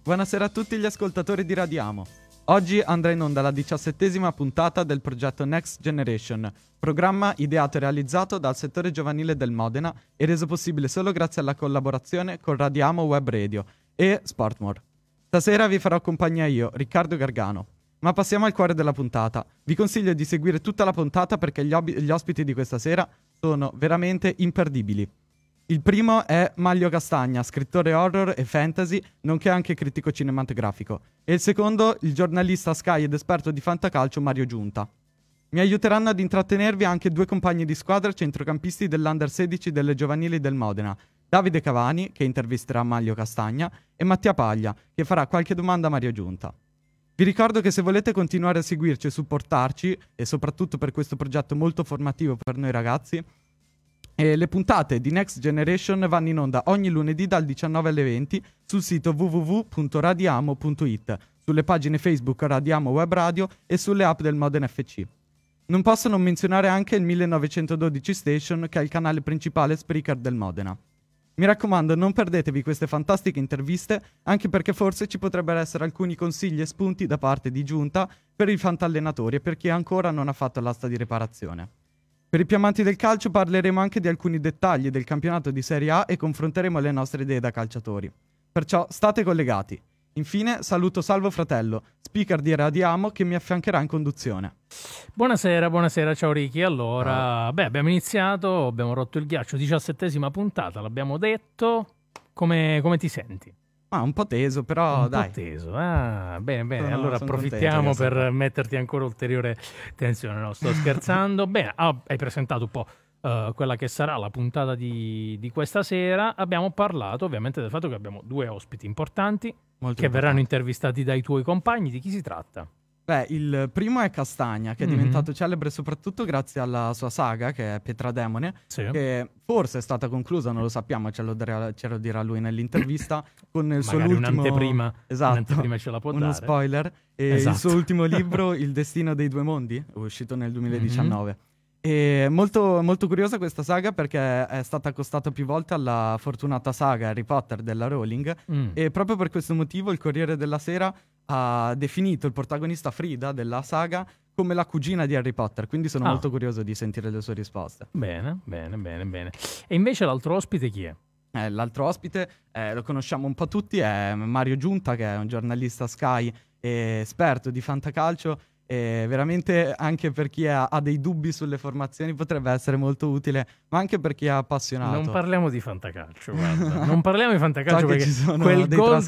Buonasera a tutti gli ascoltatori di Radiamo. Oggi andrà in onda la 17ª puntata del progetto Next Generation, programma ideato e realizzato dal settore giovanile del Modena e reso possibile solo grazie alla collaborazione con Radiamo Web Radio e Sportmore. Stasera vi farò compagnia io, Riccardo Gargano. Ma passiamo al cuore della puntata. Vi consiglio di seguire tutta la puntata perché gli ospiti di questa sera sono veramente imperdibili. Il primo è Maglio Castagna, scrittore horror e fantasy, nonché anche critico cinematografico. E il secondo, il giornalista Sky ed esperto di fantacalcio Mario Giunta. Mi aiuteranno ad intrattenervi anche due compagni di squadra centrocampisti dell'Under 16 delle giovanili del Modena, Davide Cavani, che intervisterà Maglio Castagna, e Mattia Paglia, che farà qualche domanda a Mario Giunta. Vi ricordo che se volete continuare a seguirci e supportarci, e soprattutto per questo progetto molto formativo per noi ragazzi, le puntate di Next Generation vanno in onda ogni lunedì dal 19 alle 20 sul sito www.radiamo.it, sulle pagine Facebook Radiamo Web Radio e sulle app del Modena FC. Non posso non menzionare anche il 1912 Station, che è il canale principale Spreaker del Modena. Mi raccomando, non perdetevi queste fantastiche interviste, anche perché forse ci potrebbero essere alcuni consigli e spunti da parte di Giunta per i fantallenatori e per chi ancora non ha fatto l'asta di riparazione. Per i più amanti del calcio parleremo anche di alcuni dettagli del campionato di Serie A e confronteremo le nostre idee da calciatori. Perciò state collegati. Infine saluto Salvo Fratello, speaker di Radiamo, che mi affiancherà in conduzione. Buonasera, ciao Ricky. Allora, abbiamo iniziato, abbiamo rotto il ghiaccio, 17ª puntata, l'abbiamo detto. Come ti senti? Un po' teso, però dai. Un po' teso, bene. Allora approfittiamo per metterti ancora ulteriore tensione. No, sto scherzando. Bene, hai presentato un po' quella che sarà la puntata di questa sera. Abbiamo parlato ovviamente del fatto che abbiamo due ospiti importanti che verranno intervistati dai tuoi compagni. Di chi si tratta? Il primo è Castagna, che è diventato celebre soprattutto grazie alla sua saga, che è Pietra Demone, che forse è stata conclusa, non lo sappiamo, ce lo dirà lui nell'intervista, con il suo ultimo... un'anteprima ce la può uno dare. Spoiler, e il suo ultimo libro, Il destino dei due mondi, è uscito nel 2019. E molto, molto curiosa questa saga perché è stata accostata più volte alla fortunata saga Harry Potter della Rowling e proprio per questo motivo il Corriere della Sera ha definito il protagonista Frida della saga come la cugina di Harry Potter, quindi sono molto curioso di sentire le sue risposte. Bene. E invece l'altro ospite chi è? L'altro ospite lo conosciamo un po' tutti, è Mario Giunta, che è un giornalista Sky e esperto di fantacalcio. E veramente anche per chi ha dei dubbi sulle formazioni potrebbe essere molto utile, ma anche per chi è appassionato. Non parliamo di fantacalcio, guarda. Non parliamo di fantacalcio perché quel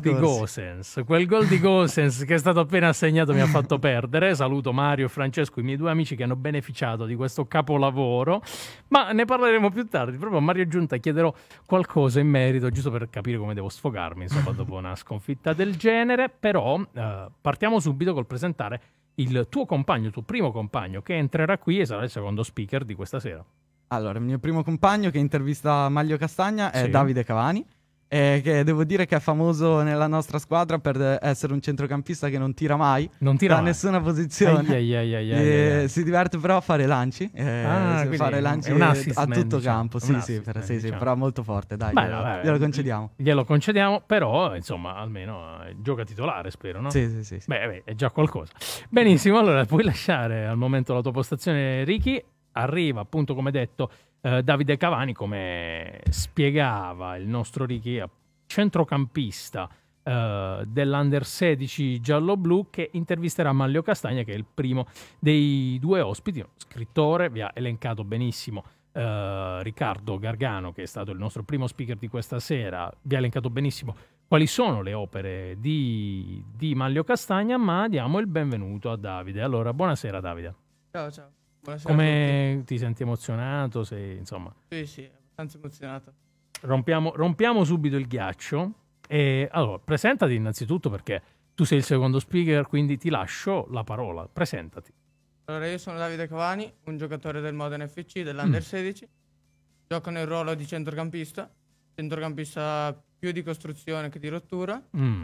gol di Gosens che è stato appena assegnato mi ha fatto perdere. Saluto Mario e Francesco, i miei due amici che hanno beneficiato di questo capolavoro, ma ne parleremo più tardi. Proprio a Mario Giunta chiederò qualcosa in merito, giusto per capire come devo sfogarmi, insomma, dopo una sconfitta del genere. Però partiamo subito col presentare il tuo primo compagno che entrerà qui e sarà il secondo speaker di questa sera. Allora, il mio primo compagno che intervista Maglio Castagna è Davide Cavani, che devo dire che è famoso nella nostra squadra per essere un centrocampista che non tira mai da nessuna posizione. Si diverte però a fare lanci, fare lanci a tutto campo. Sì, però molto forte, dai, glielo concediamo. Però insomma almeno gioca titolare, spero, no? Sì. Beh, è già qualcosa. Benissimo, allora puoi lasciare al momento la tua postazione, Ricky. Arriva appunto, come detto, Davide Cavani, come spiegava il nostro Ricky, centrocampista dell'Under 16 giallo-blu, che intervisterà Maglio Castagna, che è il primo dei due ospiti, scrittore. Vi ha elencato benissimo Riccardo Gargano, che è stato il nostro primo speaker di questa sera, vi ha elencato benissimo quali sono le opere di Maglio Castagna, ma diamo il benvenuto a Davide. Allora, buonasera Davide. Ciao. Buonasera. Come ti senti emozionato? Insomma... Sì, abbastanza emozionato. Rompiamo subito il ghiaccio. E allora, presentati innanzitutto, perché tu sei il secondo speaker, quindi ti lascio la parola. Presentati. Allora, io sono Davide Cavani, un giocatore del Modena FC, dell'Under 16. Gioco nel ruolo di centrocampista più di costruzione che di rottura.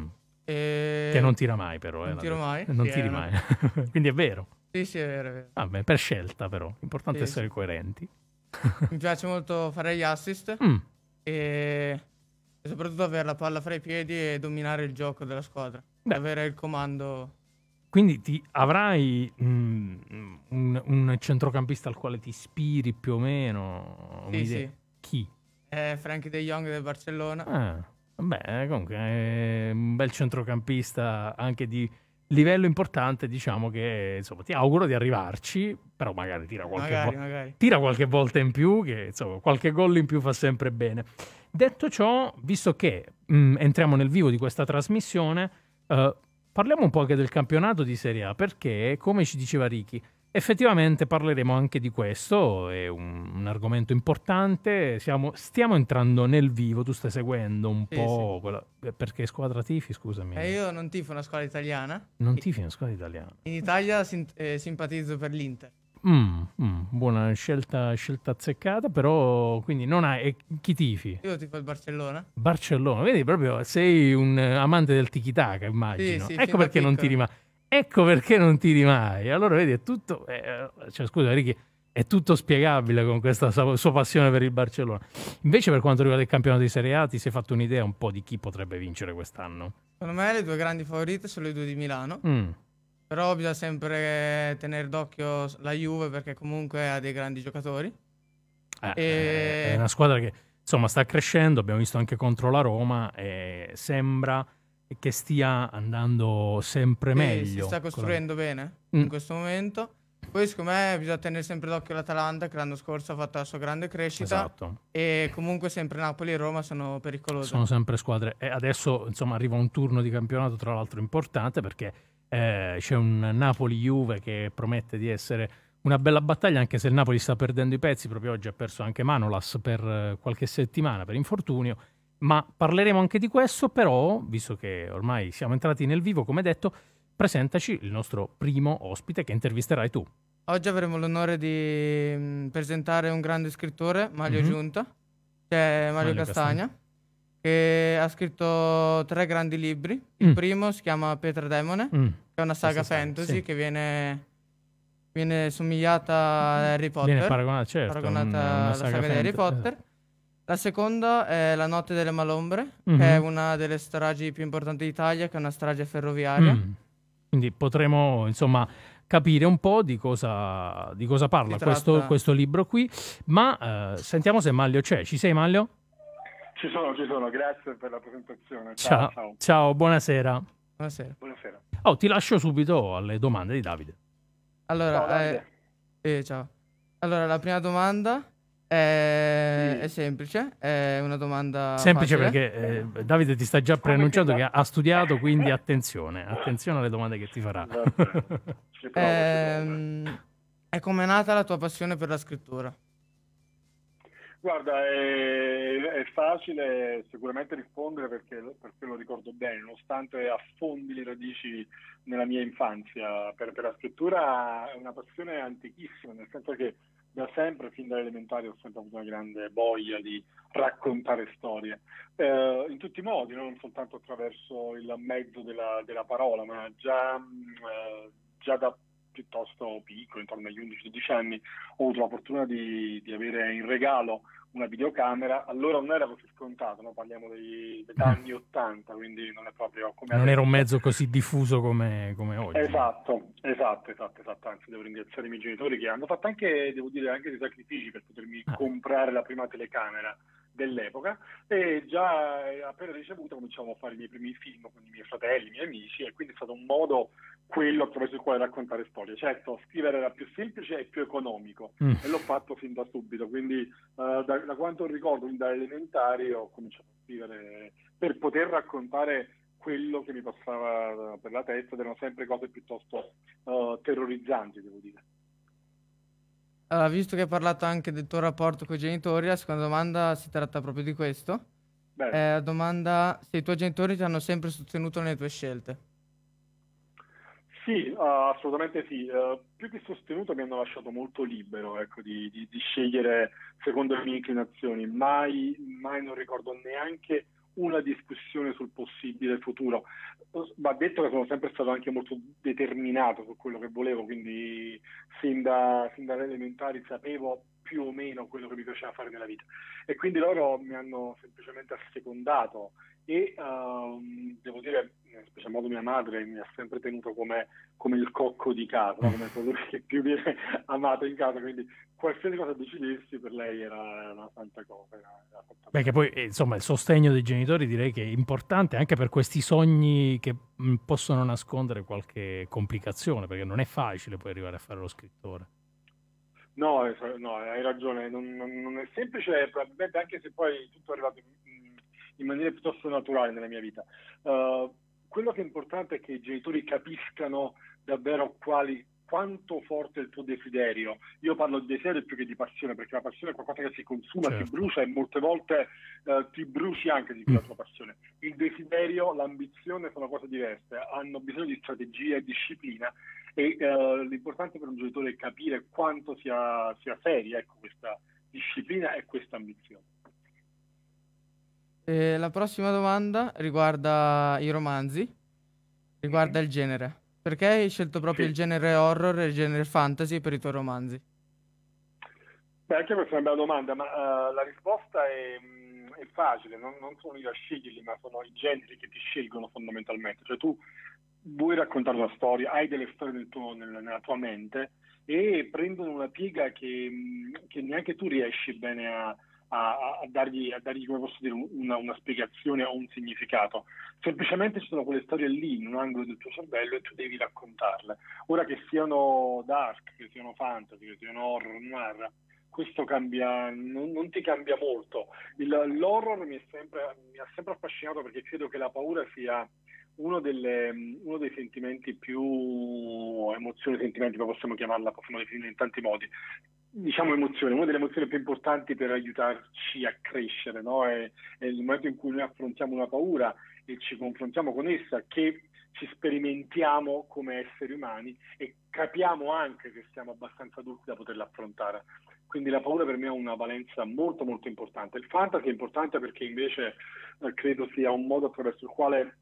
Che non tira mai, però. Non tiro mai. Non tiri mai. Quindi è vero. Sì, è vero. Vabbè, per scelta, però. Importante essere coerenti. Mi piace molto fare gli assist. E e soprattutto avere la palla fra i piedi e dominare il gioco della squadra. Beh. Avere il comando. Quindi avrai un centrocampista al quale ti ispiri più o meno? Sì, Un'idea? sì. Chi? Frankie de Jong del Barcellona. Vabbè, comunque è un bel centrocampista anche di livello importante, diciamo che insomma ti auguro di arrivarci, però magari tira qualche volta in più, che insomma qualche gol in più fa sempre bene. Detto ciò, visto che entriamo nel vivo di questa trasmissione, parliamo un po' anche del campionato di Serie A, perché come ci diceva Ricky, effettivamente parleremo anche di questo, è un argomento importante, stiamo entrando nel vivo, tu stai seguendo un po', perché squadra tifi, scusami? Io non tifo una squadra italiana. Non tifi una squadra italiana? In Italia simpatizzo per l'Inter. Buona scelta azzeccata, però quindi non hai... chi tifi? Io tifo il Barcellona. Barcellona, vedi, proprio sei un amante del tiki-taka, immagino. Sì, ecco perché non tiri mai. Ecco perché non tiri mai. Allora vedi, è tutto... scusa Ricky, è tutto spiegabile con questa sua passione per il Barcellona. Invece per quanto riguarda il campionato di Serie A, ti sei fatto un'idea un po' di chi potrebbe vincere quest'anno? Secondo me le due grandi favorite sono le due di Milano. Però bisogna sempre tenere d'occhio la Juve perché comunque ha dei grandi giocatori. È una squadra che insomma sta crescendo, abbiamo visto anche contro la Roma e sembra che stia andando sempre meglio. Si sta costruendo bene in questo momento. Poi secondo me bisogna tenere sempre d'occhio l'Atalanta che l'anno scorso ha fatto la sua grande crescita. Esatto. E comunque sempre Napoli e Roma sono pericolose. Sono sempre squadre. E adesso insomma arriva un turno di campionato tra l'altro importante perché c'è un Napoli-Juve che promette di essere una bella battaglia, anche se il Napoli sta perdendo i pezzi. Proprio oggi ha perso anche Manolas per qualche settimana per infortunio, ma parleremo anche di questo. Però, visto che ormai siamo entrati nel vivo, come detto, presentaci il nostro primo ospite che intervisterai tu. Oggi avremo l'onore di presentare un grande scrittore, Mario Giunta, cioè Mario Castagna, che ha scritto 3 grandi libri. Il primo si chiama Pietra Demone, che è una saga fantasy che viene somigliata a Harry Potter. Viene paragonata alla saga di Harry Potter. La seconda è La notte delle malombre, che è una delle stragi più importanti d'Italia, che è una strage ferroviaria. Quindi potremo insomma capire un po' di cosa parla questo libro qui. Ma sentiamo se Maglio c'è. Ci sei, Maglio? Ci sono, grazie per la presentazione. Ciao, buonasera. Buonasera. Ti lascio subito alle domande di Davide. Allora, ciao. Allora, la prima domanda è semplice, è una domanda semplice facile. Perché Davide ti sta già preannunciando che ha studiato, quindi attenzione alle domande che ti farà. È come è nata la tua passione per la scrittura? Guarda, è facile sicuramente rispondere perché lo ricordo bene, nonostante affondi le radici nella mia infanzia. Per la scrittura è una passione antichissima, nel senso che da sempre, fin dalle elementari, ho sempre avuto una grande voglia di raccontare storie, in tutti i modi, non soltanto attraverso il mezzo della parola, ma già da piuttosto piccolo, intorno agli 11-12 anni, ho avuto la fortuna di avere in regalo una videocamera. Allora non era così scontato, no? Parliamo degli anni 80, quindi non è proprio come non adesso. Era un mezzo così diffuso come oggi. Esatto, anzi devo ringraziare i miei genitori che hanno fatto anche, devo dire, anche dei sacrifici per potermi comprare la prima telecamera dell'epoca, e già appena ricevuta cominciamo a fare i miei primi film con i miei fratelli, i miei amici, e quindi è stato un modo quello attraverso il quale raccontare storie. Certo, scrivere era più semplice e più economico, e l'ho fatto fin da subito, quindi da quanto ricordo, da elementari ho cominciato a scrivere per poter raccontare quello che mi passava per la testa, ed erano sempre cose piuttosto terrorizzanti, devo dire. Allora, visto che hai parlato anche del tuo rapporto con i genitori, la seconda domanda si tratta proprio di questo. La domanda: se i tuoi genitori ti hanno sempre sostenuto nelle tue scelte? Sì, assolutamente sì. Più che sostenuto, mi hanno lasciato molto libero, ecco, di scegliere secondo le mie inclinazioni. Mai non ricordo neanche una discussione sul possibile futuro. Va detto che sono sempre stato anche molto determinato su quello che volevo, quindi sin dalle elementari sapevo più più o meno quello che mi piaceva fare nella vita. E quindi loro mi hanno semplicemente assecondato e devo dire, in special modo mia madre mi ha sempre tenuto come il cocco di casa, no? Come quello che più viene amato in casa, quindi qualsiasi cosa decidessi per lei era una santa cosa. Perché poi insomma il sostegno dei genitori direi che è importante anche per questi sogni che possono nascondere qualche complicazione, perché non è facile poi arrivare a fare lo scrittore. No, hai ragione, non è semplice, probabilmente, anche se poi tutto è arrivato in maniera piuttosto naturale nella mia vita. Quello che è importante è che i genitori capiscano davvero quanto forte è il tuo desiderio. Io parlo di desiderio più che di passione, perché la passione è qualcosa che si consuma, Certo. si brucia e molte volte ti bruci anche di quella tua passione. Il desiderio, l'ambizione sono cose diverse, hanno bisogno di strategia e disciplina e l'importante per un genitore è capire quanto sia seria, ecco, questa disciplina e questa ambizione. La prossima domanda riguarda i romanzi, riguarda il genere. Perché hai scelto proprio il genere horror e il genere fantasy per i tuoi romanzi? Beh, anche questa è una bella domanda, ma la risposta è facile, non sono io a sceglierli, ma sono i generi che ti scelgono fondamentalmente. Cioè tu vuoi raccontare una storia, hai delle storie nella tua mente e prendono una piega che neanche tu riesci bene a dargli, come posso dire, una spiegazione o un significato. Semplicemente ci sono quelle storie lì in un angolo del tuo cervello e tu devi raccontarle. Ora che siano dark, che siano fantasy, che siano horror, noir, questo cambia, non ti cambia molto. L'horror mi ha sempre affascinato perché credo che la paura sia uno dei sentimenti sentimenti, ma possiamo definirla in tanti modi. Diciamo emozione, una delle emozioni più importanti per aiutarci a crescere, no? È il momento in cui noi affrontiamo una paura e ci confrontiamo con essa, che ci sperimentiamo come esseri umani e capiamo anche che siamo abbastanza adulti da poterla affrontare. Quindi la paura per me ha una valenza molto molto importante. Il fantasy è importante perché invece credo sia un modo attraverso il quale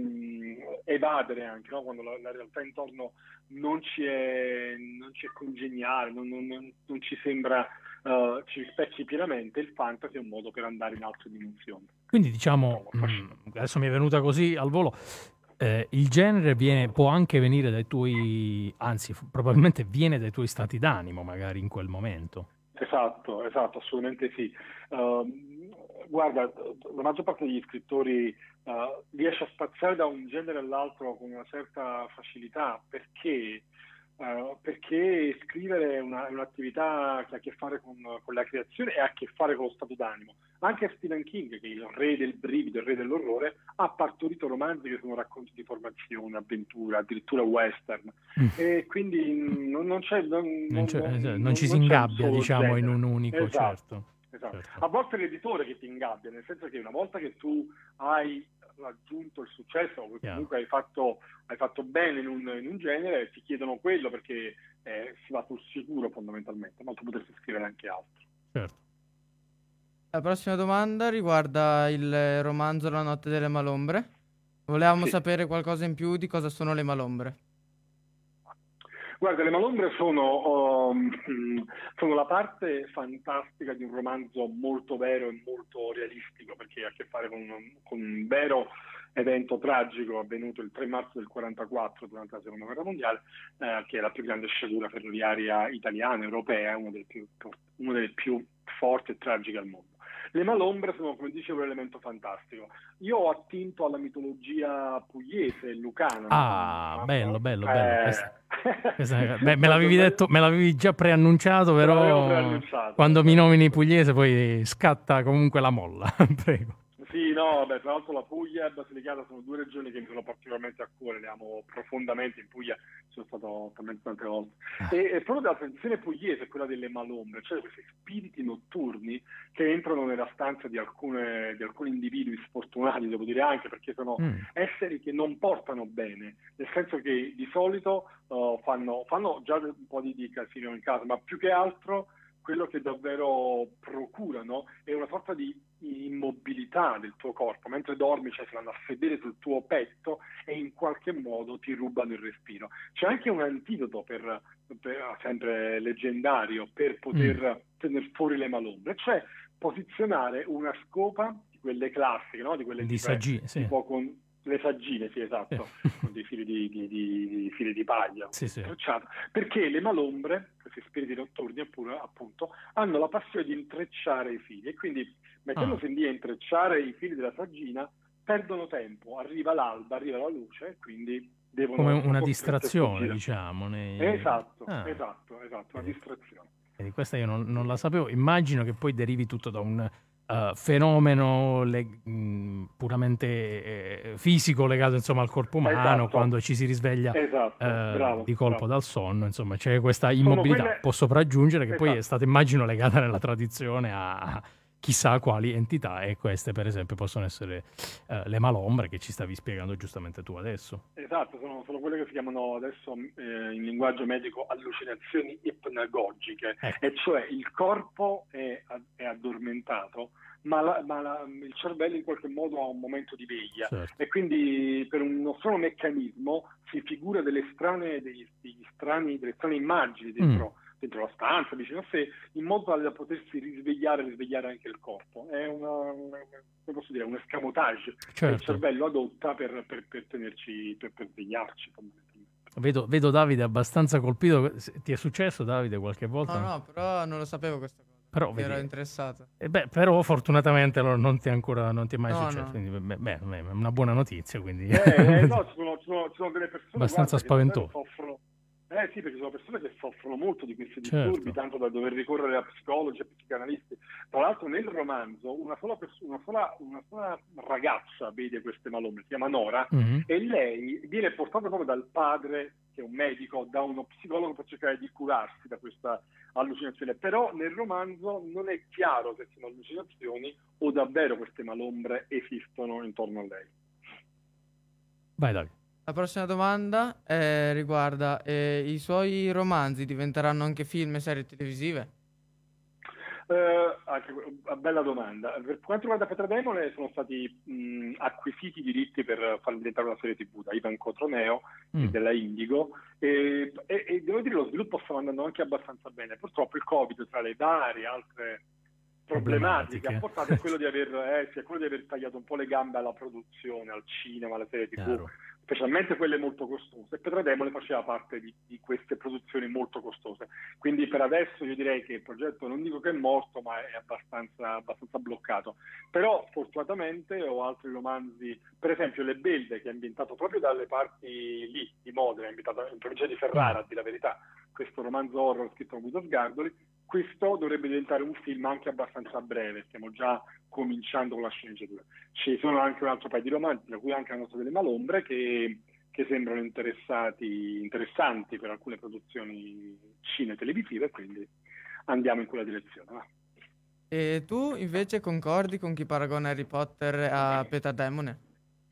evadere anche, no? Quando la realtà intorno non ci è congeniale, non ci sembra ci rispecchi pienamente. Il fantasy è un modo per andare in altre dimensioni. Quindi diciamo, adesso mi è venuta così al volo, il genere può anche venire dai tuoi, anzi probabilmente viene dai tuoi stati d'animo magari in quel momento. Esatto, assolutamente sì. Guarda, la maggior parte degli scrittori riesce a spaziare da un genere all'altro con una certa facilità perché scrivere è un'attività che ha a che fare con la creazione e ha a che fare con lo stato d'animo. Anche Stephen King, che è il re del brivido, il re dell'orrore, ha partorito romanzi che sono racconti di formazione, avventura, addirittura western. E quindi non ci si ingabbia, diciamo, genere. in un unico, Esatto. Certo. A volte è l'editore che ti ingabbia, nel senso che una volta che tu hai raggiunto il successo, o comunque hai fatto bene in un genere, ti chiedono quello perché si va sul sicuro fondamentalmente, ma tu potresti scrivere anche altro. Certo. La prossima domanda riguarda il romanzo La notte delle malombre. Volevamo sapere qualcosa in più di cosa sono le malombre. Guarda, le malombre sono la parte fantastica di un romanzo molto vero e molto realistico, perché ha a che fare con un vero evento tragico avvenuto il 3 marzo del 1944 durante la Seconda Guerra Mondiale, che è la più grande sciagura ferroviaria italiana, europea, una delle più forti e tragiche al mondo. Le malombre sono, come dicevo, un elemento fantastico. Io ho attinto alla mitologia pugliese, lucana. Ah, bello. Me l'avevi detto, me l'avevi già preannunciato, però quando mi nomini pugliese poi scatta comunque la molla. Prego. Sì, no, tra l'altro la Puglia e Basilicata sono due regioni che mi sono particolarmente a cuore, le amo profondamente. In Puglia sono stato talmente tante volte. E proprio la tradizione pugliese è quella delle malombre, cioè questi spiriti notturni che entrano nella stanza di alcuni individui sfortunati, devo dire, anche perché sono esseri che non portano bene, nel senso che di solito fanno già un po' di casino in casa, ma più che altro quello che davvero procurano è una sorta di immobilità del tuo corpo. Mentre dormi, si vanno a sedere sul tuo petto e in qualche modo ti rubano il respiro. C'è anche un antidoto sempre leggendario per poter tenere fuori le malombre, cioè posizionare una scopa di quelle classiche, no? Di quelle di saggine, sì. tipo con le saggine, sì, esatto, con dei fili di paglia, sì, sì. Perché le malombre, questi spiriti notturni appunto, hanno la passione di intrecciare i fili, e quindi mettendosi lì a intrecciare i fili della saggina perdono tempo, arriva l'alba, arriva la luce, e quindi devono... Come una distrazione, diciamo. Esatto, una distrazione. Quindi questa io non la sapevo. Immagino che poi derivi tutto da un fenomeno puramente fisico legato, insomma, al corpo umano, quando ci si risveglia di colpo dal sonno, insomma, c'è questa immobilità. Posso sopraggiungere che poi è stata, immagino, legata nella tradizione a chissà quali entità, e queste per esempio possono essere le malombre che ci stavi spiegando giustamente tu adesso. Esatto, sono quelle che si chiamano adesso in linguaggio medico allucinazioni ipnagogiche, e cioè il corpo è addormentato, ma il cervello in qualche modo ha un momento di veglia, e quindi per uno strano meccanismo si figura delle strane immagini dentro la stanza, vicino a sé, in modo tale da potersi risvegliare anche il corpo. È come posso dire, un escamotage che il cervello adotta per tenerci, per svegliarci. Vedo Davide abbastanza colpito. Ti è successo, Davide, qualche volta? No, però non lo sapevo questa cosa. Però ero interessato. Però fortunatamente non ti è mai successo. No. Quindi è una buona notizia. Quindi. No, ci sono delle persone abbastanza spaventoso. Sì, perché sono persone che soffrono molto di questi disturbi, tanto da dover ricorrere a psicologi e psicanalisti. Tra l'altro nel romanzo una sola ragazza vede queste malombre, si chiama Nora, e lei viene portata proprio dal padre, che è un medico, da uno psicologo, per cercare di curarsi da questa allucinazione. Però nel romanzo non è chiaro se sono allucinazioni o davvero queste malombre esistono intorno a lei. Vai, Davide. La prossima domanda riguarda i suoi romanzi diventeranno anche film e serie televisive? Bella domanda. Per quanto riguarda Petrademone, sono stati acquisiti i diritti per farli diventare una serie TV da Ivan Cotroneo e della Indigo, e devo dire lo sviluppo sta andando anche abbastanza bene. Purtroppo il Covid, tra le varie altre problematiche, ha portato a quello di aver tagliato un po' le gambe alla produzione, al cinema, alle serie TV, specialmente quelle molto costose. E Petrademone faceva parte di queste produzioni molto costose. Quindi per adesso io direi che il progetto, non dico che è morto, ma è abbastanza bloccato. Però fortunatamente ho altri romanzi, per esempio Le Belve, che è ambientato proprio dalle parti lì di Modena, è ambientato in provincia di Ferrara, a dire la verità, questo romanzo horror scritto da Guido Sgardoli. Questo dovrebbe diventare un film anche abbastanza breve, stiamo già cominciando con la sceneggiatura. Ci sono anche un altro paio di romanzi, tra cui anche La notte delle malombre, che sembrano interessanti per alcune produzioni cine-televisive, quindi andiamo in quella direzione. Va. E tu invece concordi con chi paragona Harry Potter a Petrademone?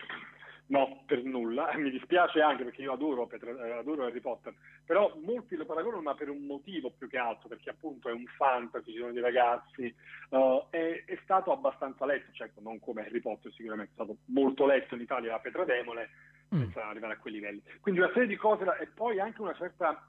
No, per nulla, mi dispiace anche perché io adoro Harry Potter, però molti lo paragonano, ma per un motivo più che altro, perché appunto è un fantasy, ci sono dei ragazzi, è stato abbastanza letto, certo non come Harry Potter, sicuramente è stato molto letto in Italia da Petrademone, senza arrivare a quei livelli. Quindi una serie di cose, e poi anche una certa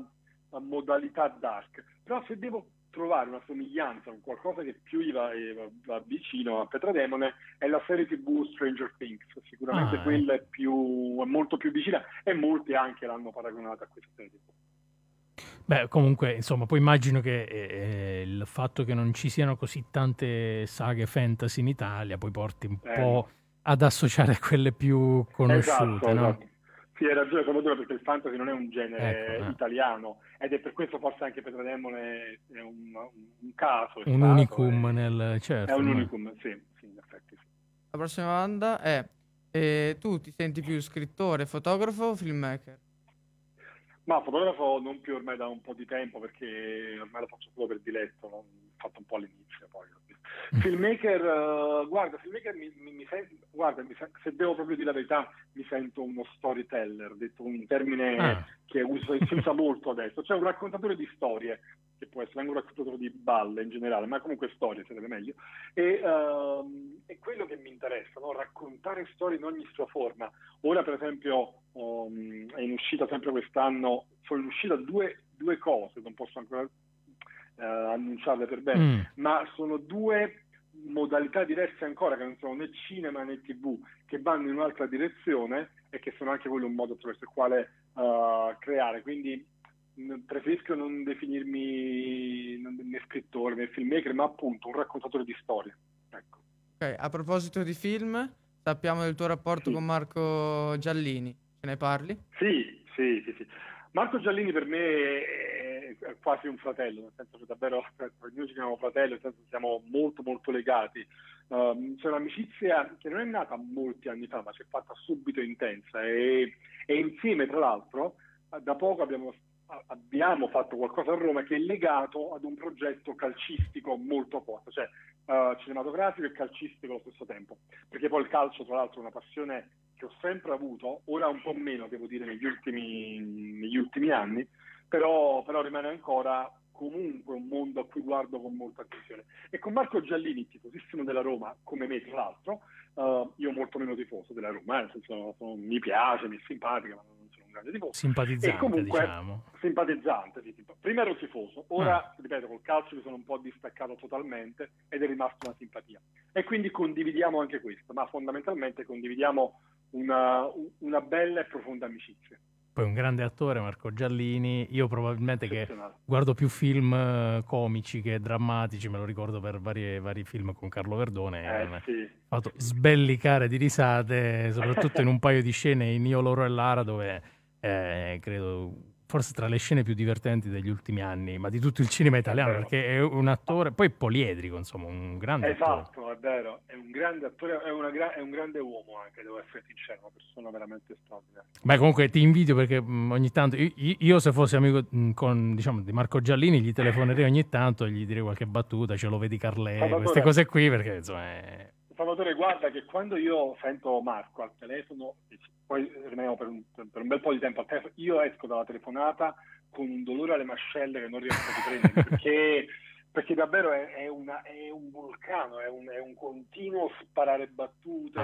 modalità dark, però se devo trovare una somiglianza con qualcosa che più va vicino a Petrademone è la serie TV Stranger Things, sicuramente quella è molto più vicina, e molti anche l'hanno paragonata a questa serie TV. Beh, comunque, insomma, poi immagino che il fatto che non ci siano così tante saghe fantasy in Italia poi porti un po' ad associare quelle più conosciute, no? Esatto. Sì, hai ragione Commodore, perché il fantasy non è un genere italiano, ed è per questo forse anche Petrademone è un caso. Un unicum certo. È un unicum, sì, in effetti. Sì. La prossima domanda è, tu ti senti più scrittore, fotografo o filmmaker? Ma fotografo non più ormai da un po' di tempo, perché ormai lo faccio solo per diletto, l'ho fatto un po' all'inizio poi. Filmmaker, se devo proprio dire la verità, mi sento uno storyteller, detto un termine che si usa molto adesso, cioè un raccontatore di storie, che può essere anche un raccontatore di balle in generale, ma comunque storie sarebbe meglio, e è quello che mi interessa, no? Raccontare storie in ogni sua forma. Ora per esempio è in uscita sempre quest'anno, sono in uscita due cose, non posso ancora annunciarle per bene, ma sono due modalità diverse ancora, che non sono né cinema né TV, che vanno in un'altra direzione e che sono anche quello un modo attraverso il quale creare. Quindi preferisco non definirmi né scrittore né filmmaker, ma appunto un raccontatore di storie. Ecco. Ok, a proposito di film, sappiamo del tuo rapporto con Marco Giallini, ce ne parli? Sì. Marco Giallini per me è quasi un fratello, nel senso che davvero noi ci chiamiamo fratello, nel senso che siamo molto molto legati. C'è un'amicizia che non è nata molti anni fa, ma si è fatta subito intensa e insieme, tra l'altro, da poco abbiamo fatto qualcosa a Roma che è legato ad un progetto calcistico molto forte, cioè cinematografico e calcistico allo stesso tempo, perché poi il calcio, tra l'altro, è una passione che ho sempre avuto, ora un po' meno, devo dire, negli ultimi anni, però rimane ancora comunque un mondo a cui guardo con molta attenzione. E con Marco Giallini, tifosissimo della Roma, come me tra l'altro, io molto meno tifoso della Roma, nel senso mi piace, mi è simpatica, ma non sono un grande tifoso. Simpatizzante, e comunque, diciamo. Simpatizzante, sì. Prima ero tifoso, ora, ripeto, col calcio mi sono un po' distaccato totalmente ed è rimasta una simpatia. E quindi condividiamo anche questo, ma fondamentalmente condividiamo una bella e profonda amicizia. Poi un grande attore, Marco Giallini. Io probabilmente che guardo più film comici che drammatici, me lo ricordo per vari film con Carlo Verdone. Sì. Fatto sbellicare di risate, soprattutto in un paio di scene in Io, Loro e Lara, dove credo forse tra le scene più divertenti degli ultimi anni, ma di tutto il cinema italiano, perché è un attore, poi poliedrico, insomma, un grande attore. Esatto, è vero, è un grande attore, è un grande uomo anche, devo essere sincero, una persona veramente straordinaria. Beh, comunque ti invidio perché ogni tanto, io se fossi amico di Marco Giallini, gli telefonerei ogni tanto e gli direi qualche battuta, ce lo vedi Carlè, queste cose qui, perché insomma Salvatore, guarda che quando io sento Marco al telefono, poi rimaniamo per un bel po' di tempo al telefono, io esco dalla telefonata con un dolore alle mascelle che non riesco a riprendere, perché davvero è un vulcano, è un continuo sparare battute,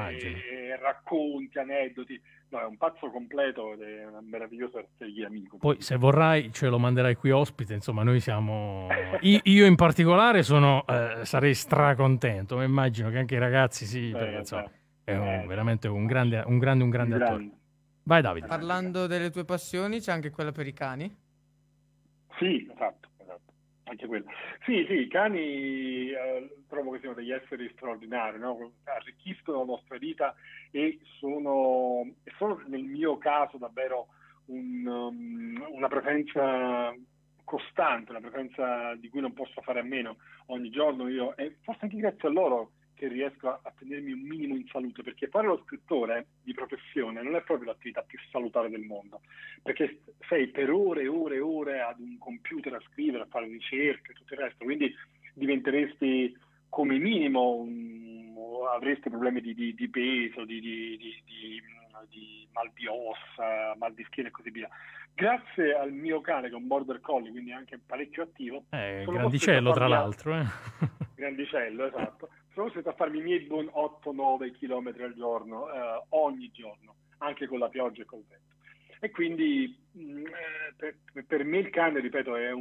racconti, aneddoti. No, è un pazzo completo ed è una meravigliosa essere amico. Poi se vorrai ce lo manderai qui ospite, insomma noi siamo... io in particolare sarei stracontento, ma immagino che anche i ragazzi perché insomma è veramente un grande attore. Vai Davide. Parlando delle tue passioni, c'è anche quella per i cani? Sì, esatto. Anche quello. Sì, i cani trovo che siano degli esseri straordinari, no? Arricchiscono la nostra vita e sono nel mio caso davvero una presenza costante, una presenza di cui non posso fare a meno ogni giorno io, e forse anche grazie a loro che riesco a tenermi un minimo in salute, perché fare lo scrittore di professione non è proprio l'attività più salutare del mondo, perché sei per ore e ore e ore ad un computer a scrivere, a fare ricerche e tutto il resto, quindi diventeresti come minimo, avresti problemi di peso, di mal di ossa, mal di schiena e così via. Grazie al mio cane, che è un border collie, quindi anche parecchio attivo. Grandicello, tra l'altro. Grandicello, esatto. Sono costretto a farmi i miei buon 8-9 chilometri al giorno, ogni giorno, anche con la pioggia e col vento. E quindi per me il cane, ripeto, è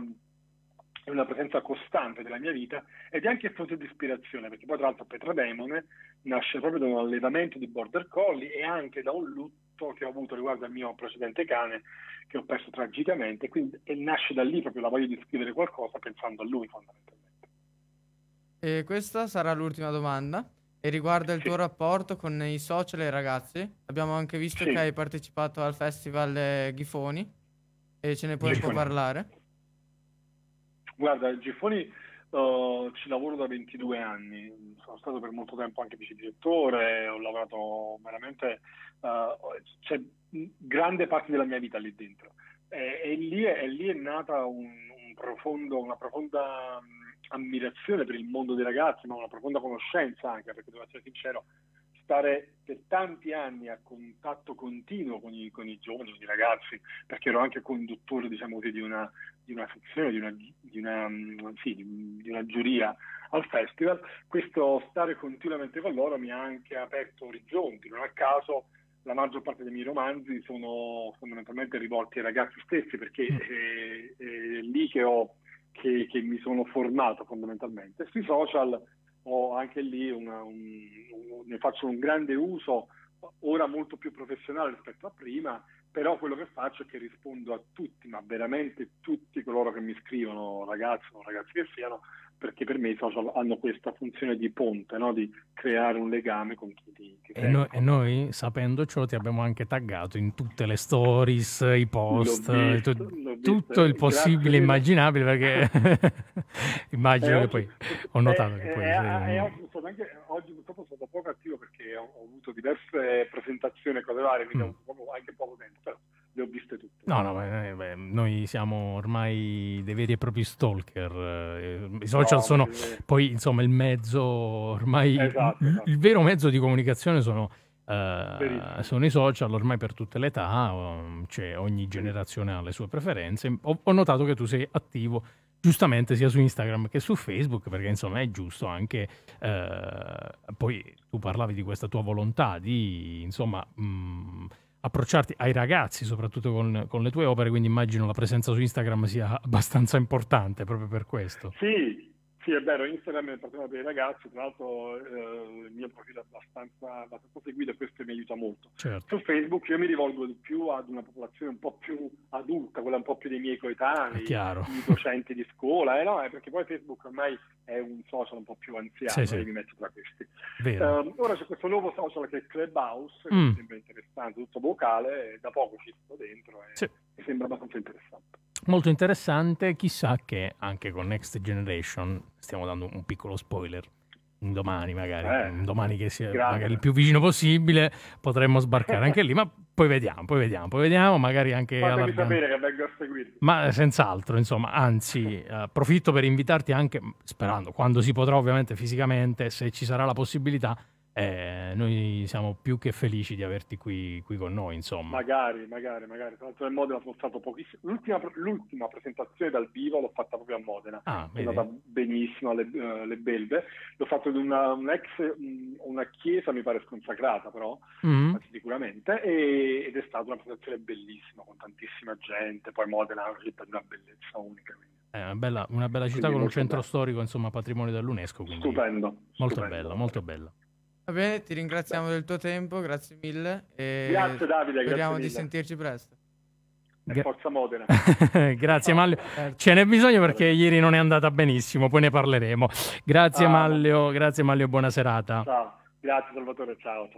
una presenza costante della mia vita ed è anche fonte di ispirazione, perché poi tra l'altro Petra Demone nasce proprio da un allevamento di border collie e anche da un lutto che ho avuto riguardo al mio precedente cane che ho perso tragicamente, e nasce da lì proprio la voglia di scrivere qualcosa pensando a lui fondamentalmente. E questa sarà l'ultima domanda e riguarda il tuo rapporto con i social e i ragazzi. Abbiamo anche visto che hai partecipato al festival Ghifoni e ce ne puoi un po' parlare? Guarda, Giffoni ci lavoro da 22 anni, sono stato per molto tempo anche vice direttore, ho lavorato veramente, c'è grande parte della mia vita lì dentro e lì è nata una profonda ammirazione per il mondo dei ragazzi, ma una profonda conoscenza anche, perché devo essere sincero, stare per tanti anni a contatto continuo con i giovani, con i ragazzi, perché ero anche conduttore, diciamo così, di una sezione, di una giuria al festival. Questo stare continuamente con loro mi ha anche aperto orizzonti. Non a caso la maggior parte dei miei romanzi sono fondamentalmente rivolti ai ragazzi stessi, perché è lì che ho che mi sono formato fondamentalmente. Sui social ho anche lì ne faccio un grande uso, ora molto più professionale rispetto a prima, però quello che faccio è che rispondo a tutti, ma veramente tutti coloro che mi scrivono, ragazzi o ragazzi che siano, perché per me i social hanno questa funzione di ponte, no? Di creare un legame con chi ti segue. E noi, sapendocelo, ti abbiamo anche taggato in tutte le stories, i post, tutto il possibile e immaginabile, perché immagino che poi ho notato che poi oggi purtroppo sono stato poco attivo perché ho avuto diverse presentazioni e cose varie, quindi ho avuto anche poco tempo, però le ho viste tutte. No, noi siamo ormai dei veri e propri stalker. I social sono poi, insomma, il mezzo ormai, esatto. Il vero mezzo di comunicazione sono i social, ormai per tutte le età, cioè ogni generazione ha le sue preferenze. Ho notato che tu sei attivo giustamente sia su Instagram che su Facebook, perché insomma è giusto anche, poi tu parlavi di questa tua volontà di, insomma, approcciarti ai ragazzi soprattutto con le tue opere, quindi immagino la presenza su Instagram sia abbastanza importante proprio per questo. Sì, è vero, Instagram è particolare per i ragazzi, tra l'altro il mio profilo è abbastanza seguito e questo mi aiuta molto. Certo. Su Facebook io mi rivolgo di più ad una popolazione un po' più adulta, quella un po' più dei miei coetanei, i docenti di scuola, perché poi Facebook ormai è un social un po' più anziano, sì. mi metto tra questi. Ora c'è questo nuovo social che è Clubhouse, che mi sembra interessante, tutto vocale, da poco ci sto dentro e mi sembra abbastanza interessante. Molto interessante, chissà che anche con Next Generation, stiamo dando un piccolo spoiler, un domani che sia magari il più vicino possibile, potremmo sbarcare anche lì, ma poi vediamo, magari anche fatemi sapere che vengo a seguirvi. Ma senz'altro, insomma, anzi, approfitto per invitarti anche, sperando, quando si potrà ovviamente fisicamente, se ci sarà la possibilità, noi siamo più che felici di averti qui con noi, insomma. Magari. Tra l'altro nel Modena sono stato pochissimo. L'ultima presentazione dal vivo l'ho fatta proprio a Modena. È andata benissimo alle Belve. L'ho fatto in una chiesa, mi pare sconsacrata, però sicuramente, ed è stata una presentazione bellissima, con tantissima gente. Poi Modena è una città di una bellezza unica. Una bella città con un centro storico, insomma, patrimonio dell'UNESCO. Stupendo. Molto bella. Va bene, ti ringraziamo del tuo tempo, grazie mille. Grazie Davide, speriamo grazie di sentirci presto. Forza Modena. Grazie Maglio, ce n'è bisogno perché ieri non è andata benissimo, poi ne parleremo. Grazie Maglio, buona serata. Ciao, grazie Salvatore, ciao.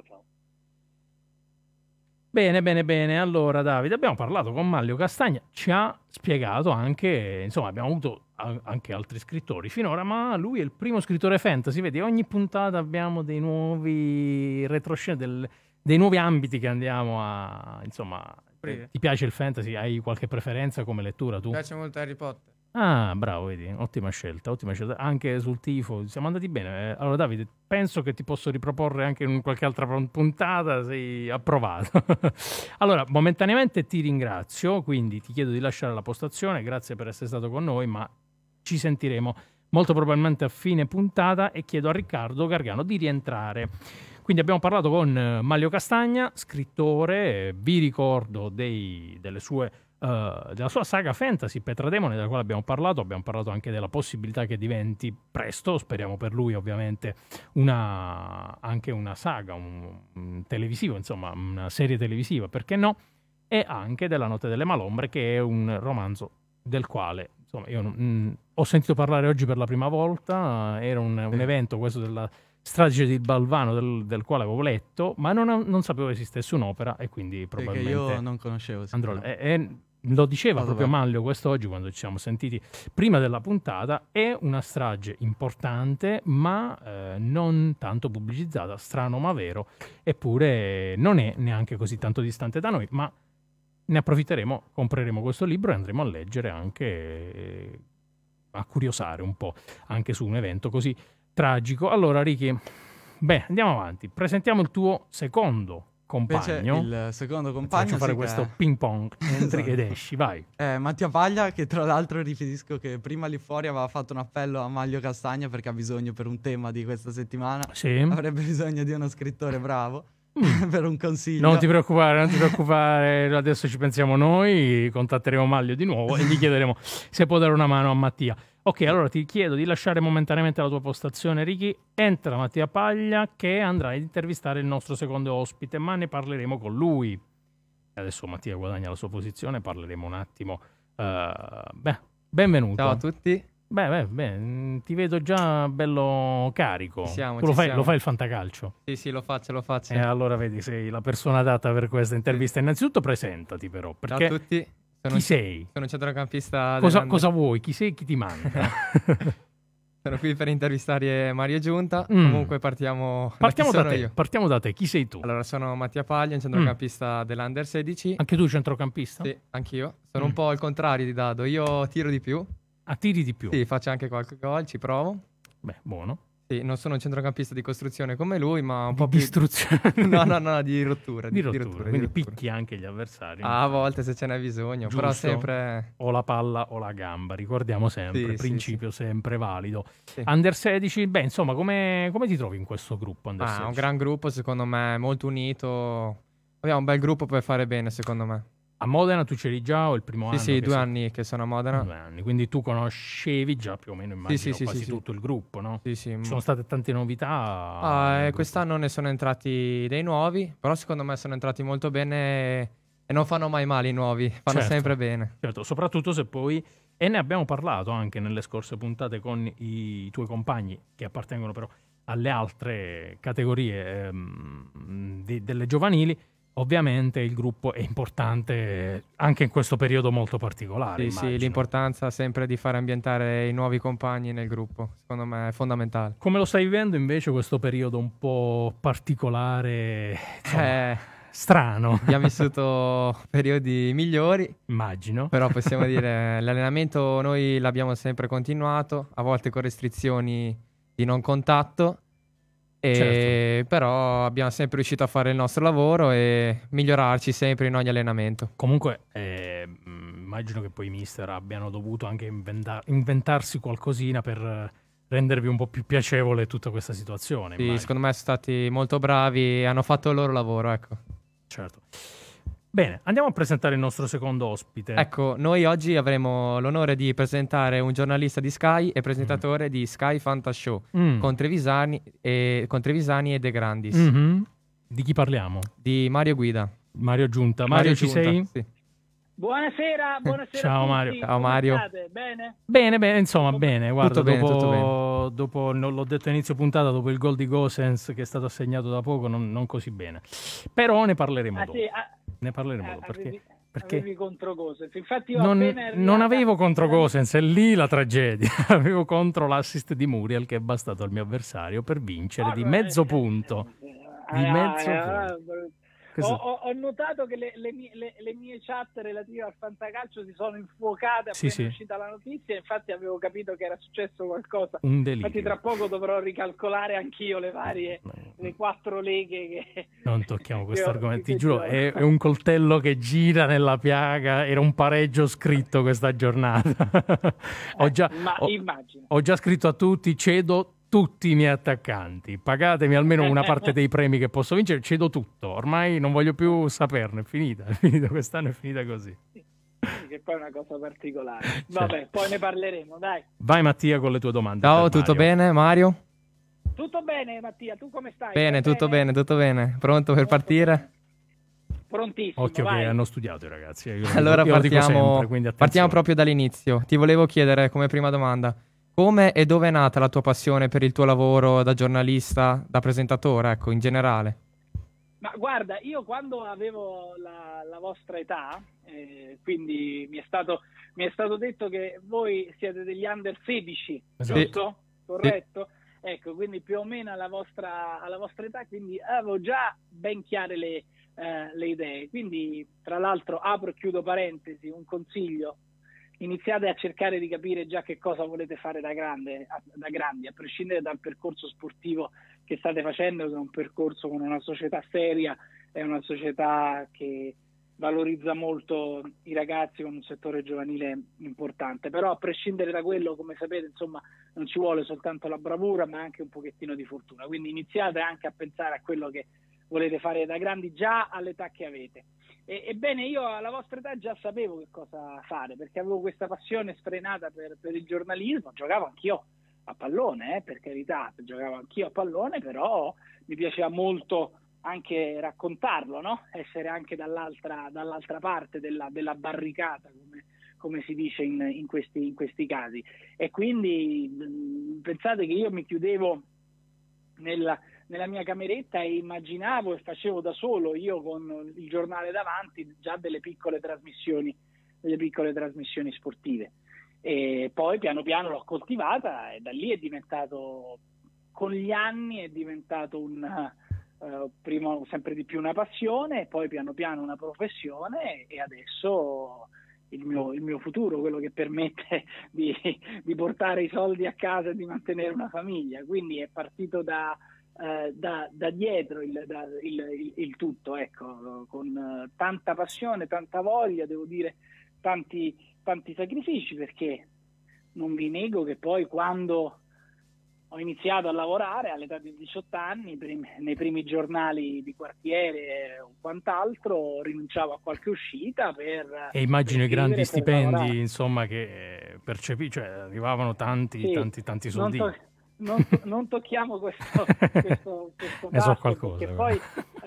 Bene, allora Davide, abbiamo parlato con Maglio Castagna, ci ha spiegato anche, insomma abbiamo avuto anche altri scrittori finora, ma lui è il primo scrittore fantasy, vedi, ogni puntata abbiamo dei nuovi retroscena, dei nuovi ambiti che andiamo a, insomma, ti piace il fantasy? Hai qualche preferenza come lettura tu? Mi piace molto Harry Potter. Ah, bravo, vedi, ottima scelta, anche sul tifo, siamo andati bene. Allora Davide, penso che ti posso riproporre anche in qualche altra puntata, sei approvato. Allora, momentaneamente ti ringrazio, quindi ti chiedo di lasciare la postazione, grazie per essere stato con noi, ma ci sentiremo molto probabilmente a fine puntata e chiedo a Riccardo Gargano di rientrare. Quindi abbiamo parlato con Maglio Castagna, scrittore, vi ricordo della sua saga fantasy Petra Demone, della quale abbiamo parlato anche della possibilità che diventi presto, speriamo per lui ovviamente, anche una saga, un televisivo, insomma una serie televisiva, perché no, e anche della Notte delle Malombre, che è un romanzo del quale insomma io ho sentito parlare oggi per la prima volta, era un evento questo della Strage di Balvano del quale avevo letto, ma non sapevo esistesse un'opera e quindi probabilmente io non conoscevo andrò. Lo diceva proprio Maglio quest'oggi quando ci siamo sentiti prima della puntata, è una strage importante ma non tanto pubblicizzata, strano ma vero, eppure non è neanche così tanto distante da noi, ma ne approfitteremo, compreremo questo libro e andremo a leggere anche, a curiosare un po' anche su un evento così tragico. Allora Ricky, andiamo avanti, presentiamo il tuo secondo compagno. Il secondo compagno faccio fare questo ping pong, entri ed esci, vai. Mattia Paglia, che tra l'altro riferisco che prima lì fuori aveva fatto un appello a Maglio Castagna perché ha bisogno per un tema di questa settimana, avrebbe bisogno di uno scrittore bravo, per un consiglio. Non ti preoccupare, adesso ci pensiamo noi, contatteremo Maglio di nuovo e gli chiederemo se può dare una mano a Mattia. Ok, allora ti chiedo di lasciare momentaneamente la tua postazione, Ricky. Entra Mattia Paglia che andrà ad intervistare il nostro secondo ospite, ma ne parleremo con lui. Adesso Mattia guadagna la sua posizione, parleremo un attimo. Benvenuto. Ciao a tutti. Beh, ti vedo già bello carico. Siamo, tu lo fai il fantacalcio? Sì, lo faccio. E allora vedi, sei la persona adatta per questa intervista. Innanzitutto presentati però, perché ciao a tutti. Chi sei? Sono un centrocampista. Cosa vuoi? Chi sei? Chi ti manda? Sono qui per intervistare Mario Giunta. Comunque partiamo da te. Partiamo da te. Chi sei tu? Allora, sono Mattia Paglia, un centrocampista dell'Under 16. Anche tu centrocampista? Sì, anch'io. Sono un po' il contrario di Dado. Io tiro di più. Tiri di più? Sì, faccio anche qualche gol, ci provo. Beh, buono. Sì, non sono un centrocampista di costruzione come lui, ma un po' di istruzione. No, di rottura. Di rottura. Quindi picchi anche gli avversari. A volte se ce n'è bisogno, giusto, però sempre... O la palla o la gamba, ricordiamo sempre, principio sì. sempre valido. Sì. Under 16, beh, insomma, come ti trovi in questo gruppo Under 16? Un gran gruppo, secondo me, molto unito. Abbiamo un bel gruppo per fare bene, secondo me. A Modena tu c'eri già o il primo anno? Sì, 2 anni che sono a Modena. 2 anni, quindi tu conoscevi già più o meno, immagino, quasi tutto il gruppo, no? Sì. Ci sono state tante novità? Quest'anno ne sono entrati dei nuovi, però secondo me sono entrati molto bene e non fanno mai male i nuovi, fanno sempre bene. Certo, soprattutto se poi, e ne abbiamo parlato anche nelle scorse puntate con i tuoi compagni che appartengono però alle altre categorie delle giovanili. Ovviamente il gruppo è importante anche in questo periodo molto particolare. Sì, l'importanza sempre di fare ambientare i nuovi compagni nel gruppo, secondo me è fondamentale. Come lo stai vivendo invece questo periodo un po' particolare, strano? Abbiamo vissuto periodi migliori. Immagino. Però possiamo dire l'allenamento noi l'abbiamo sempre continuato, a volte con restrizioni di non contatto. Però abbiamo sempre riuscito a fare il nostro lavoro e migliorarci sempre in ogni allenamento. Comunque immagino che poi i mister abbiano dovuto anche inventarsi qualcosina per rendervi un po' più piacevole tutta questa situazione. Sì, secondo me sono stati molto bravi e hanno fatto il loro lavoro, ecco. Certo. Bene, andiamo a presentare il nostro secondo ospite. Ecco, noi oggi avremo l'onore di presentare un giornalista di Sky e presentatore di Sky Fantashow con Trevisani e De Grandis. Di chi parliamo? Di Mario Guida. Mario Giunta. Mario, ci sei? Sì. Buonasera Ciao a tutti. Ciao Mario. Bene? Insomma, bene. Guarda, tutto bene. Dopo, l'ho detto a inizio puntata, dopo il gol di Gosens che è stato assegnato da poco, non così bene. Però ne parleremo dopo. Ne parleremo dopo, perché avevi contro Gosens. Infatti io non avevo contro Gosens, è lì la tragedia. Avevo contro l'assist di Muriel che è bastato al mio avversario per vincere di mezzo punto. Ho notato che le mie chat relative al fantacalcio si sono infuocate appena è uscita la notizia, infatti avevo capito che era successo qualcosa. Un delirio. Infatti tra poco dovrò ricalcolare anch'io le 4 leghe che... Non tocchiamo questo argomento, ti giuro, è un coltello che gira nella piaga, era un pareggio scritto questa giornata. Ho già scritto a tutti, cedo tutti i miei attaccanti, pagatemi almeno una parte dei premi che posso vincere, cedo tutto, ormai non voglio più saperne, è finita quest'anno, è finita così. Che poi è una cosa particolare. Vabbè, poi ne parleremo, dai. Vai Mattia con le tue domande. Ciao, tutto bene Mario? Tutto bene Mattia, tu come stai? Bene, tutto bene. Pronto per partire? Prontissimo. Occhio vai. che hanno studiato i ragazzi. Allora partiamo proprio dall'inizio. Ti volevo chiedere come prima domanda, come e dove è nata la tua passione per il tuo lavoro da giornalista, da presentatore, ecco, in generale? Ma guarda, io quando avevo la vostra età, quindi mi è stato detto che voi siete degli under 16, esatto. Giusto? Corretto? Sì. Ecco, quindi più o meno alla vostra età, quindi avevo già ben chiare le idee. Quindi, tra l'altro, apro e chiudo parentesi, un consiglio: iniziate a cercare di capire già che cosa volete fare da grandi, a prescindere dal percorso sportivo che state facendo, che è un percorso con una società seria, è una società che valorizza molto i ragazzi, con un settore giovanile importante. Però a prescindere da quello, come sapete, insomma, non ci vuole soltanto la bravura, ma anche un pochettino di fortuna. Quindi iniziate anche a pensare a quello che volete fare da grandi già all'età che avete. Ebbene, io alla vostra età già sapevo che cosa fare, perché avevo questa passione sfrenata per il giornalismo. Giocavo anch'io a pallone, per carità, giocavo anch'io a pallone, però mi piaceva molto anche raccontarlo, no? Essere anche dall'altra parte della barricata, come si dice in questi casi. E quindi pensate che io mi chiudevo nella mia cameretta e immaginavo e facevo da solo, io con il giornale davanti, già delle piccole trasmissioni sportive. E poi piano piano l'ho coltivata e da lì è diventato, con gli anni è diventato prima sempre di più una passione, e poi piano piano una professione, e adesso il mio futuro, quello che permette di portare i soldi a casa e di mantenere una famiglia. Quindi è partito da dietro il tutto, ecco, con tanta passione, tanta voglia, devo dire tanti sacrifici, perché non vi nego che poi quando ho iniziato a lavorare all'età di 18 anni, nei primi giornali di quartiere o quant'altro, rinunciavo a qualche uscita e immagino i grandi stipendi, lavorare. insomma, che cioè arrivavano tanti soldi. Non tocchiamo questo ne so tasto, qualcosa, perché poi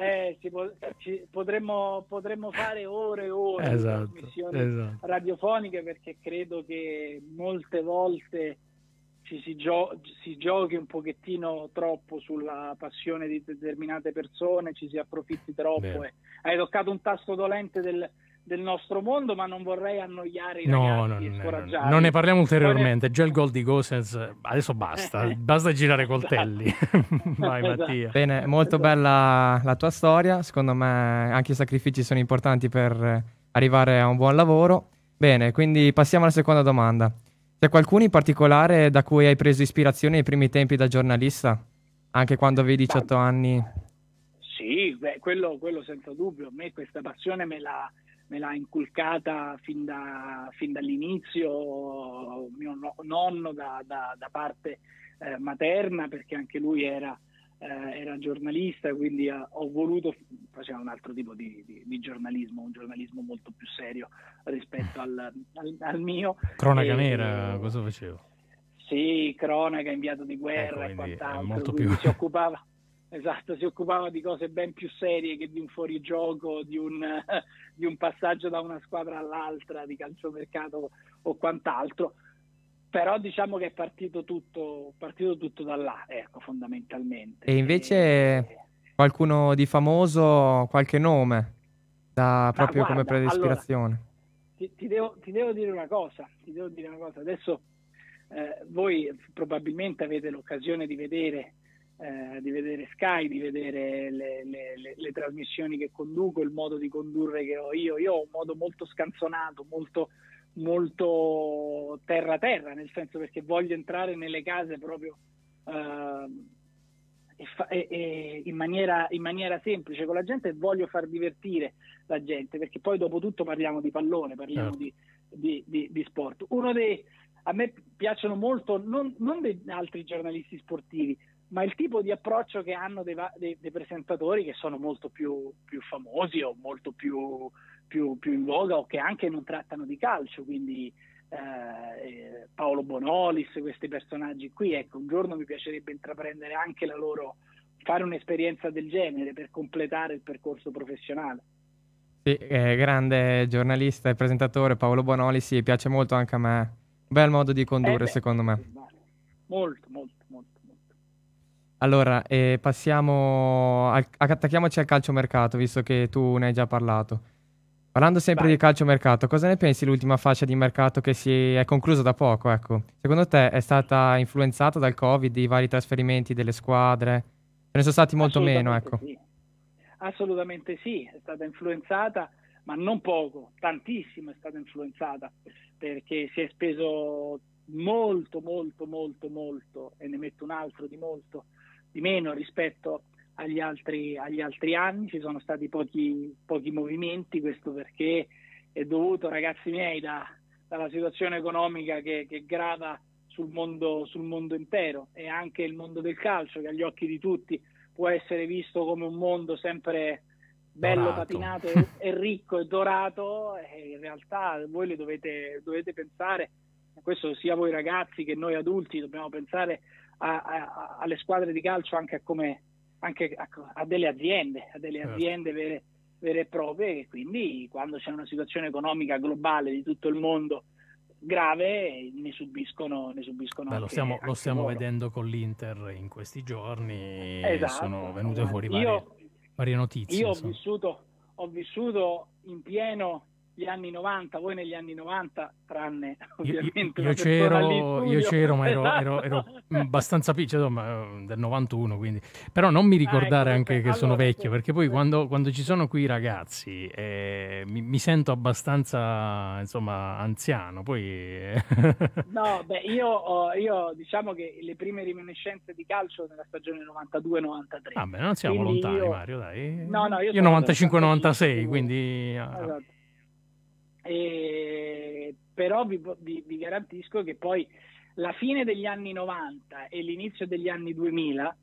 potremmo fare ore e ore di trasmissioni radiofoniche, perché credo che molte volte si giochi un pochettino troppo sulla passione di determinate persone, ci si approfitti troppo. Hai toccato un tasto dolente del nostro mondo, ma non vorrei annoiare i ragazzi e scoraggiarli. Non ne parliamo ulteriormente. Già il gol di Gosens, adesso basta girare coltelli. Vai, Mattia. Bene, molto bella la tua storia. Secondo me anche i sacrifici sono importanti per arrivare a un buon lavoro. Bene, quindi passiamo alla seconda domanda. C'è qualcuno in particolare da cui hai preso ispirazione nei primi tempi da giornalista? Anche quando avevi 18 anni? Sì, quello senza dubbio. A me questa passione me l'ha inculcata fin dall'inizio mio nonno da parte materna, perché anche lui era giornalista, quindi faceva un altro tipo di giornalismo, un giornalismo molto più serio rispetto al mio. Cronaca nera, cosa facevo? Sì, cronaca, inviato di guerra, e quant'altro. Molto più... si occupava di cose ben più serie che di un fuorigioco, di un passaggio da una squadra all'altra, di calciomercato o quant'altro. Però diciamo che è partito tutto da là, ecco, fondamentalmente. E invece qualcuno di famoso, qualche nome, proprio come presa di ispirazione? Allora, ti devo dire una cosa. Adesso voi probabilmente avete l'occasione di vedere Sky, di vedere le trasmissioni che conduco, il modo di condurre che ho io. Io ho un modo molto scanzonato, molto terra, nel senso, perché voglio entrare nelle case proprio in maniera semplice con la gente, e voglio far divertire la gente, perché poi dopo tutto parliamo di pallone, parliamo di sport. A me piacciono molto non dei altri giornalisti sportivi, ma il tipo di approccio che hanno dei presentatori che sono molto più famosi o molto più in voga, o che anche non trattano di calcio, quindi Paolo Bonolis, questi personaggi qui. Ecco, un giorno mi piacerebbe intraprendere anche fare un'esperienza del genere per completare il percorso professionale. Sì, grande giornalista e presentatore Paolo Bonolis, sì, piace molto anche a me. Un bel modo di condurre, secondo me. Molto. Allora, attacchiamoci al calciomercato, visto che tu ne hai già parlato. Parlando sempre di calciomercato, cosa ne pensi dell'ultima fascia di mercato che si è conclusa da poco? Ecco, secondo te è stata influenzata dal Covid, i vari trasferimenti delle squadre? Ce ne sono stati molto meno, ecco. Sì. Assolutamente sì, è stata influenzata, ma non poco, tantissimo è stata influenzata, perché si è speso molto, e ne metto un altro di meno rispetto agli altri anni. Ci sono stati pochi movimenti, questo perché è dovuto, ragazzi miei, dalla situazione economica che grava sul mondo intero, e anche il mondo del calcio, che agli occhi di tutti può essere visto come un mondo sempre bello, dorato, patinato e ricco e dorato, e in realtà voi le dovete pensare, questo sia voi ragazzi che noi adulti, dobbiamo pensare alle squadre di calcio anche a delle aziende, vere e proprie, e quindi quando c'è una situazione economica globale di tutto il mondo grave ne subiscono Beh, anche, lo stiamo loro. vedendo con l'Inter in questi giorni, Esatto. sono venute fuori Io varie notizie. Io insomma. ho vissuto in pieno gli anni 90, voi negli anni 90, tranne ovviamente Io c'ero, ma Esatto. ero abbastanza piccolo, insomma, del 91, quindi. Però non mi ricordare ecco, anche che sono allora, vecchio, perché poi quando ci sono qui i ragazzi mi sento abbastanza, insomma, anziano. Poi No, beh, io diciamo che le prime reminiscenze di calcio nella stagione 92-93. Vabbè, non siamo Quindi lontani, Mario, dai. No, io Io sono 95-96, quindi esatto. Però vi garantisco che poi la fine degli anni 90 e l'inizio degli anni 2000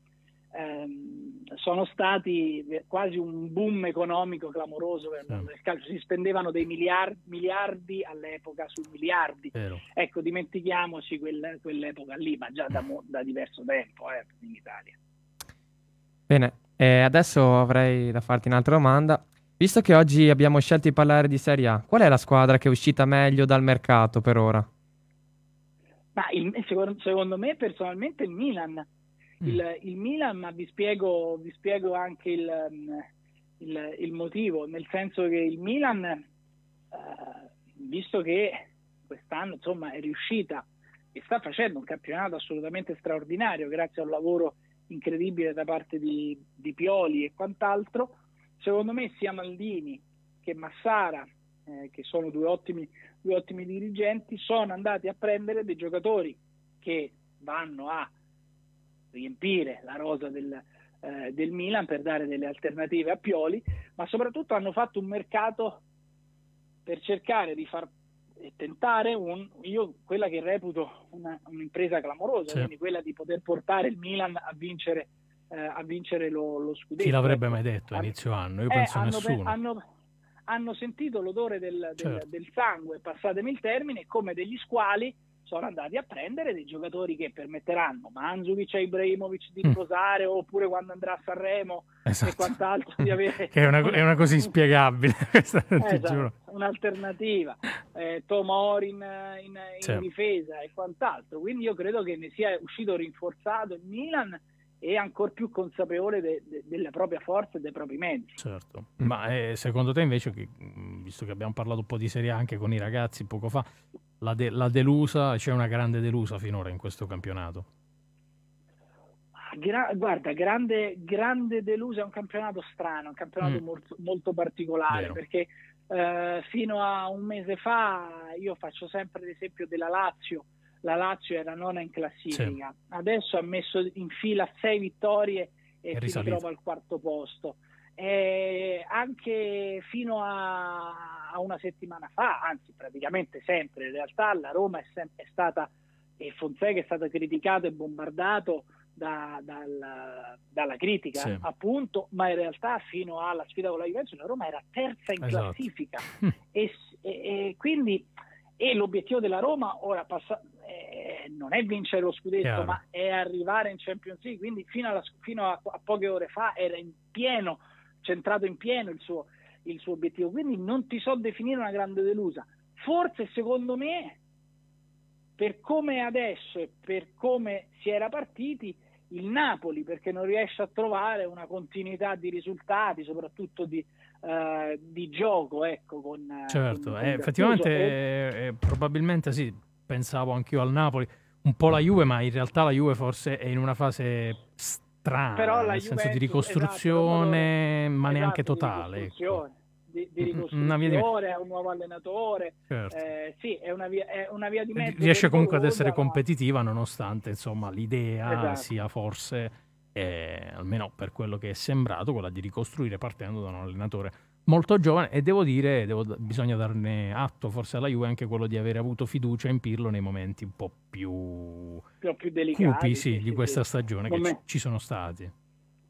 sono stati quasi un boom economico clamoroso per il mondo del calcio. Si spendevano dei miliardi all'epoca su miliardi. Vero. Ecco, dimentichiamoci quell'epoca lì, ma già da diverso tempo in Italia. Bene, adesso avrei da farti un'altra domanda. Visto che oggi abbiamo scelto di parlare di Serie A, qual è la squadra che è uscita meglio dal mercato per ora? Ma secondo me personalmente il Milan. Il Milan, ma vi spiego anche il motivo, nel senso che il Milan, visto che quest'anno insomma è riuscita e sta facendo un campionato assolutamente straordinario grazie a un lavoro incredibile da parte di Pioli e quant'altro, secondo me sia Maldini che Massara, che sono due ottimi dirigenti, sono andati a prendere dei giocatori che vanno a riempire la rosa del Milan per dare delle alternative a Pioli, ma soprattutto hanno fatto un mercato per cercare di far tentare io quella che reputo un'impresa clamorosa, quindi quella di poter portare il Milan a vincere lo scudetto. Chi l'avrebbe mai detto a inizio anno? Io penso nessuno. Hanno sentito l'odore del sangue, passatemi il termine, come degli squali sono andati a prendere dei giocatori che permetteranno Mandzukic e Ibrahimovic di riposare, oppure quando andrà a Sanremo e quant'altro di avere che è una cosa inspiegabile. Ti giuro. Un'alternativa, Tomori in difesa e quant'altro. Quindi io credo che ne sia uscito rinforzato il Milan e ancor più consapevole della propria forza e dei propri mezzi. Certo, ma secondo te invece, visto che abbiamo parlato un po' di Serie A anche con i ragazzi poco fa, la delusa, c'è una grande delusa finora in questo campionato? Guarda, grande delusa, è un campionato strano, un campionato molto, molto particolare. Vero. Perché fino a un mese fa io faccio sempre l'esempio della Lazio. La Lazio era nona in classifica, adesso ha messo in fila 6 vittorie e si ritrova al quarto posto. Anche fino a una settimana fa, anzi praticamente sempre, in realtà la Roma è stata, e Fonseca è stato criticato e bombardato dalla critica, appunto, ma in realtà fino alla sfida con la Juventus la Roma era terza in classifica e quindi l'obiettivo della Roma ora non è vincere lo scudetto, ma è arrivare in Champions League. Quindi fino a poche ore fa era centrato in pieno il suo obiettivo. Quindi non ti so definire una grande delusa. Forse, secondo me, per come è adesso e per come si era partiti, il Napoli, perché non riesce a trovare una continuità di risultati, soprattutto di gioco, ecco, certo, effettivamente probabilmente sì, pensavo anch'io al Napoli, un po' la Juve, ma in realtà la Juve forse è in una fase strana, però nel senso di ricostruzione, ma neanche totale, di ricostruzione, ha un nuovo allenatore, sì, è una via di mezzo, riesce comunque ad essere competitiva nonostante insomma l'idea sia forse almeno per quello che è sembrato, quella di ricostruire partendo da un allenatore molto giovane, e devo dire, bisogna darne atto forse alla Juve anche quello di aver avuto fiducia in Pirlo nei momenti un po' più delicati cupi, di questa stagione che ci sono stati.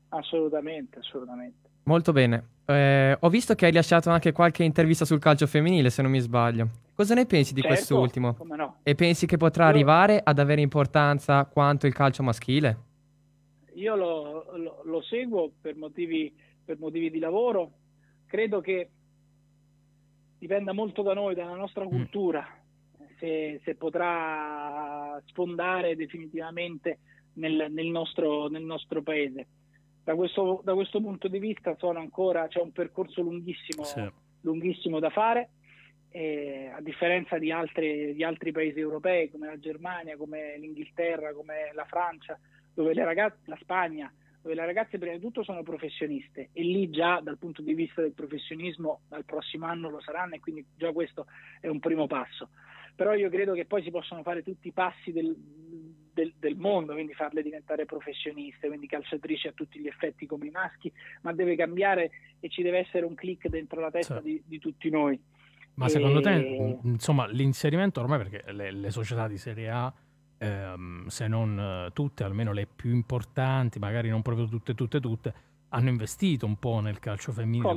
assolutamente, assolutamente. Molto bene. Ho visto che hai lasciato anche qualche intervista sul calcio femminile, se non mi sbaglio. Cosa ne pensi di Certo, quest'ultimo? come no. E pensi che potrà arrivare ad avere importanza quanto il calcio maschile? Io lo seguo per motivi di lavoro. Credo che dipenda molto da noi, dalla nostra cultura, se potrà sfondare definitivamente nel nostro paese. Da questo punto di vista c'è un percorso lunghissimo da fare, a differenza di altri paesi europei come la Germania, come l'Inghilterra, come la Francia, la Spagna, dove le ragazze prima di tutto sono professioniste, e lì già dal punto di vista del professionismo dal prossimo anno lo saranno, e quindi già questo è un primo passo. Però io credo che poi si possono fare tutti i passi del mondo, quindi farle diventare professioniste, quindi calciatrici a tutti gli effetti come i maschi, ma deve cambiare e ci deve essere un click dentro la testa di tutti noi. Ma secondo te, insomma, l'inserimento ormai, perché le società di Serie A, se non tutte, almeno le più importanti, magari non proprio tutte, hanno investito un po' nel calcio femminile.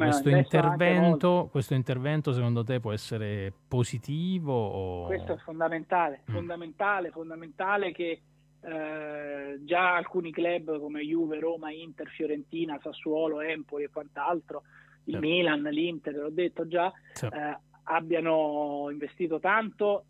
Questo intervento secondo te può essere positivo? Questo è fondamentale che già alcuni club come Juve, Roma, Inter, Fiorentina, Sassuolo, Empoli e quant'altro, il Milan, l'Inter, l'ho detto già, abbiano investito tanto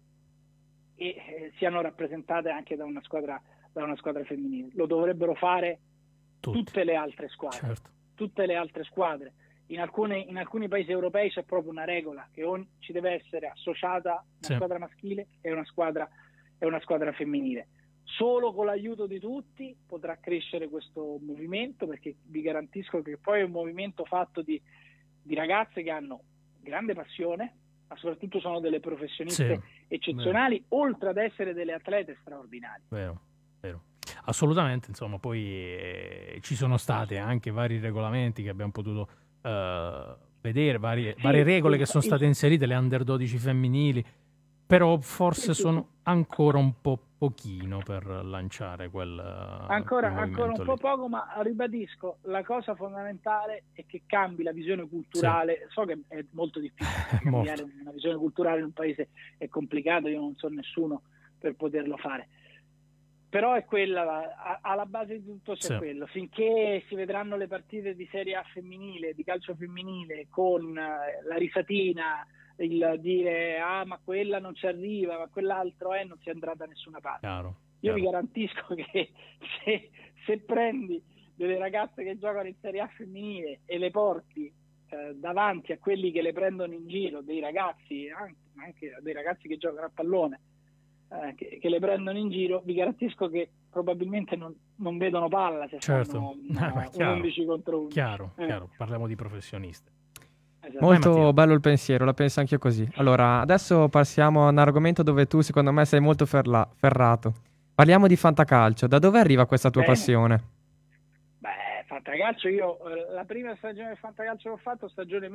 e siano rappresentate anche da una squadra femminile. Lo dovrebbero fare tutte le altre squadre. Certo. Tutte le altre squadre. In alcuni paesi europei c'è proprio una regola che ci deve essere associata una squadra maschile e una squadra femminile. Solo con l'aiuto di tutti potrà crescere questo movimento, perché vi garantisco che poi è un movimento fatto di ragazze che hanno grande passione, ma soprattutto sono delle professioniste eccezionali, oltre ad essere delle atlete straordinarie. Vero. Assolutamente, insomma, poi ci sono state anche vari regolamenti che abbiamo potuto vedere, varie regole che sono state inserite, le under 12 femminili, però forse sono ancora un po' pochino per lanciare ancora un po' poco, ma ribadisco, la cosa fondamentale è che cambi la visione culturale. So che è molto difficile cambiare una visione culturale in un paese, è complicato, io non so nessuno per poterlo fare, però è quella, alla base di tutto c'è quello. Finché si vedranno le partite di Serie A femminile, di calcio femminile, con la risatina, il dire ma quella non ci arriva, ma quell'altro non si andrà da nessuna parte. Io vi garantisco che se prendi delle ragazze che giocano in Serie A femminile e le porti davanti a quelli che le prendono in giro, dei ragazzi, anche dei ragazzi che giocano a pallone, che le prendono in giro, vi garantisco che probabilmente non vedono palla se fanno un 11 contro 11. Chiaro, parliamo di professioniste. Esatto. Molto bello il pensiero, la penso anche io così. Allora, adesso passiamo a un argomento dove tu secondo me sei molto ferrato. Parliamo di fantacalcio. Da dove arriva questa tua passione? Beh, fantacalcio, io la prima stagione del fantacalcio che ho fatto, stagione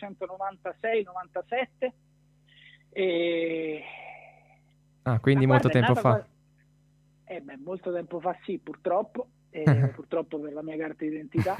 1996-97, e quindi molto tempo fa. Molto tempo fa, sì, purtroppo, purtroppo per la mia carta d'identità.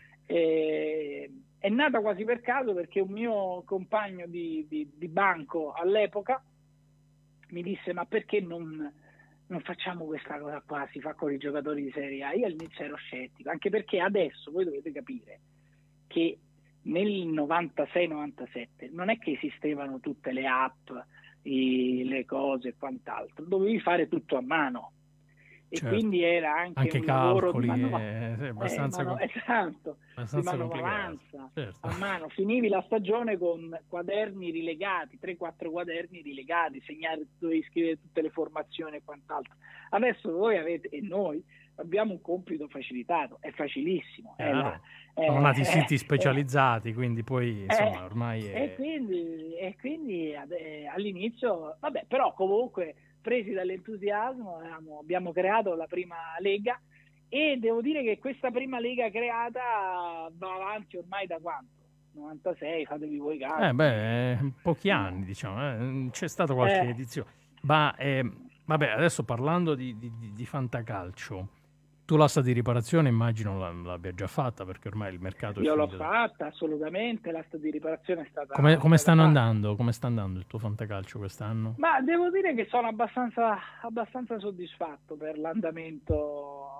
È nata quasi per caso, perché un mio compagno di banco all'epoca mi disse: ma perché non facciamo questa cosa qua, si fa con i giocatori di Serie A? Io all'inizio ero scettico, anche perché adesso voi dovete capire che nel 96-97 non è che esistevano tutte le app, le cose e quant'altro, dovevi fare tutto a mano. E quindi era anche un lavoro di abbastanza manovalanza, a mano. Finivi la stagione con quaderni rilegati, 3-4 quaderni rilegati, dovevi scrivere tutte le formazioni e quant'altro. Adesso voi avete, e noi abbiamo un compito facilitato, è facilissimo. Sono nati siti specializzati, quindi poi insomma ormai è... E quindi all'inizio, vabbè, però comunque presi dall'entusiasmo abbiamo creato la prima lega, e devo dire che questa prima lega creata va avanti ormai da quanto? 96, fatevi voi caso. Pochi anni, diciamo, c'è stata qualche edizione. Ma vabbè, adesso parlando di fantacalcio, Tu l'asta di riparazione immagino l'abbia già fatta, perché ormai il mercato è Io l'ho finito. fatta, assolutamente, l'asta di riparazione è stata... Come è stata stanno fatta. andando? Come sta andando il tuo fantacalcio quest'anno? Ma devo dire che sono abbastanza soddisfatto per l'andamento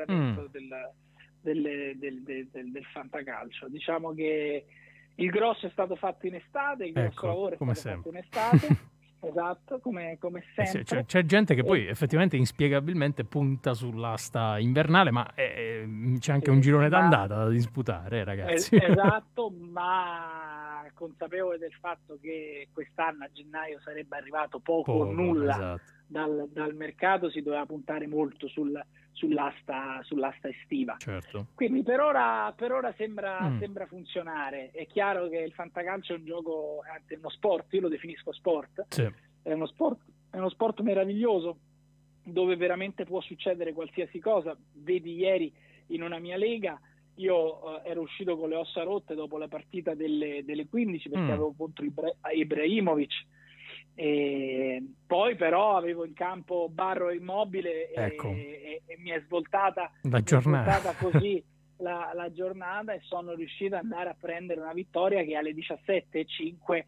del fantacalcio. Diciamo che il grosso è stato fatto in estate, il grosso Ecco, lavoro è come stato fatto in sempre. estate. Esatto, come sempre. C'è gente che poi effettivamente inspiegabilmente punta sull'asta invernale, ma c'è anche un girone d'andata da disputare, ragazzi. Esatto, ma consapevole del fatto che quest'anno a gennaio sarebbe arrivato poco o nulla esatto. dal mercato, si doveva puntare molto sull'asta estiva. Certo. Quindi per ora sembra funzionare. È chiaro che il fantacalcio è un gioco, anzi è uno sport, io lo definisco sport. Sì. È uno sport meraviglioso dove veramente può succedere qualsiasi cosa. Vedi ieri in una mia lega io ero uscito con le ossa rotte dopo la partita delle 15 perché avevo contro Ibrahimovic. E poi però avevo in campo Barro Immobile e mi è svoltata così la giornata e sono riuscito ad andare a prendere una vittoria che alle 17:05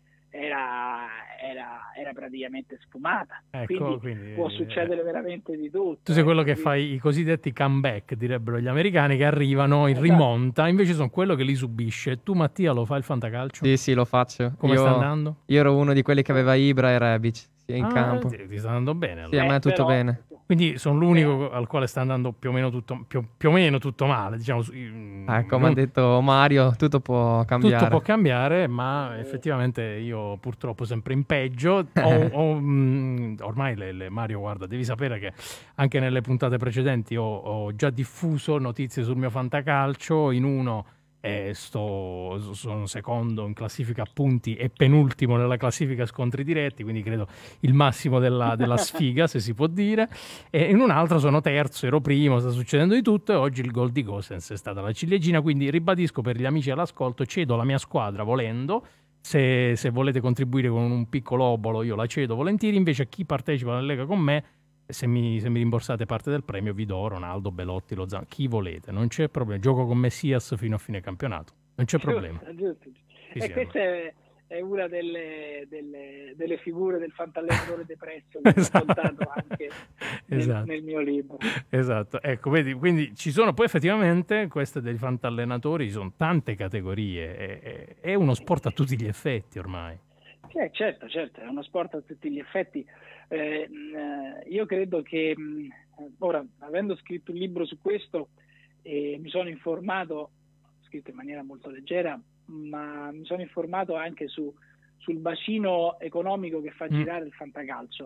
era praticamente sfumata. Quindi può succedere veramente di tutto. Tu sei quello che fai i cosiddetti comeback, direbbero gli americani, che arrivano in rimonta, invece sono quello che li subisce. Tu, Mattia, lo fai il fantacalcio? Sì, lo faccio. Come sta andando? Io ero uno di quelli che aveva Ibra e Rebic in campo. Ti sta andando bene allora. Sì, a me tutto bene. Quindi sono l'unico al quale sta andando più o meno tutto male, diciamo. Come ha detto Mario, tutto può cambiare. Tutto può cambiare, ma effettivamente io purtroppo sempre in peggio. Ormai Mario, guarda, devi sapere che anche nelle puntate precedenti ho già diffuso notizie sul mio fantacalcio. In uno sono secondo in classifica punti e penultimo nella classifica scontri diretti, quindi credo il massimo della sfiga, se si può dire, e in un altro sono terzo, ero primo, sta succedendo di tutto, e oggi il gol di Gosens è stata la ciliegina. Quindi ribadisco per gli amici all'ascolto, cedo la mia squadra volendo, se volete contribuire con un piccolo obolo io la cedo volentieri, invece a chi partecipa alla Lega con me, se mi rimborsate parte del premio, vi do Ronaldo, Belotti, Lozano, chi volete, non c'è problema. Gioco con Messias fino a fine campionato, non c'è problema. Giusto. E questa è una delle figure del fantallenatore depresso che ho raccontato anche nel mio libro. Esatto, ecco, vedi, quindi ci sono poi effettivamente queste dei fantallenatori, ci sono tante categorie, è uno sport a tutti gli effetti ormai. Certo, è uno sport a tutti gli effetti. Io credo che ora, avendo scritto un libro su questo, mi sono informato, scritto in maniera molto leggera, ma mi sono informato anche sul bacino economico che fa girare il fantacalcio,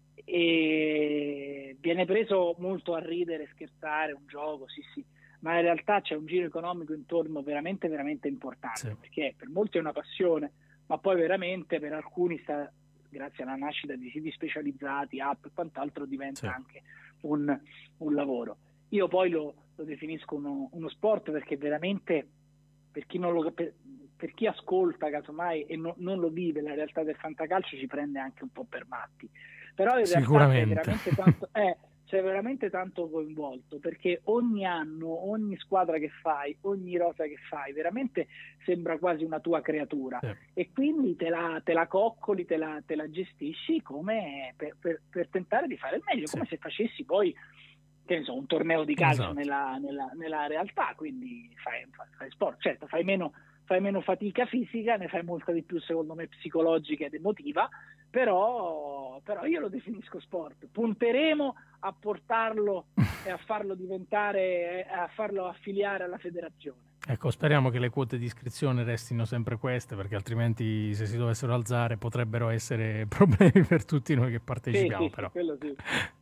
e viene preso molto a ridere, scherzare, un gioco, sì, ma in realtà c'è un giro economico intorno veramente, veramente importante, perché per molti è una passione, ma poi veramente per alcuni grazie alla nascita di siti specializzati, app e quant'altro, diventa anche un lavoro. Io poi lo definisco uno sport perché veramente, per chi ascolta casomai e non lo vive la realtà del fantacalcio, ci prende anche un po' per matti. Però in realtà c'è veramente tanto coinvolto, perché ogni anno, ogni squadra che fai, ogni rosa che fai, veramente sembra quasi una tua creatura, e quindi te la coccoli, te la gestisci come per tentare di fare il meglio, come se facessi poi, che ne so, un torneo di calcio nella realtà. Quindi fai sport, certo, fai meno fatica fisica, ne fai molta di più secondo me psicologica ed emotiva, però io lo definisco sport. Punteremo a portarlo e a farlo diventare, a farlo affiliare alla federazione. Ecco, speriamo che le quote di iscrizione restino sempre queste, perché altrimenti, se si dovessero alzare, potrebbero essere problemi per tutti noi che partecipiamo. Sì, però. Quello sì.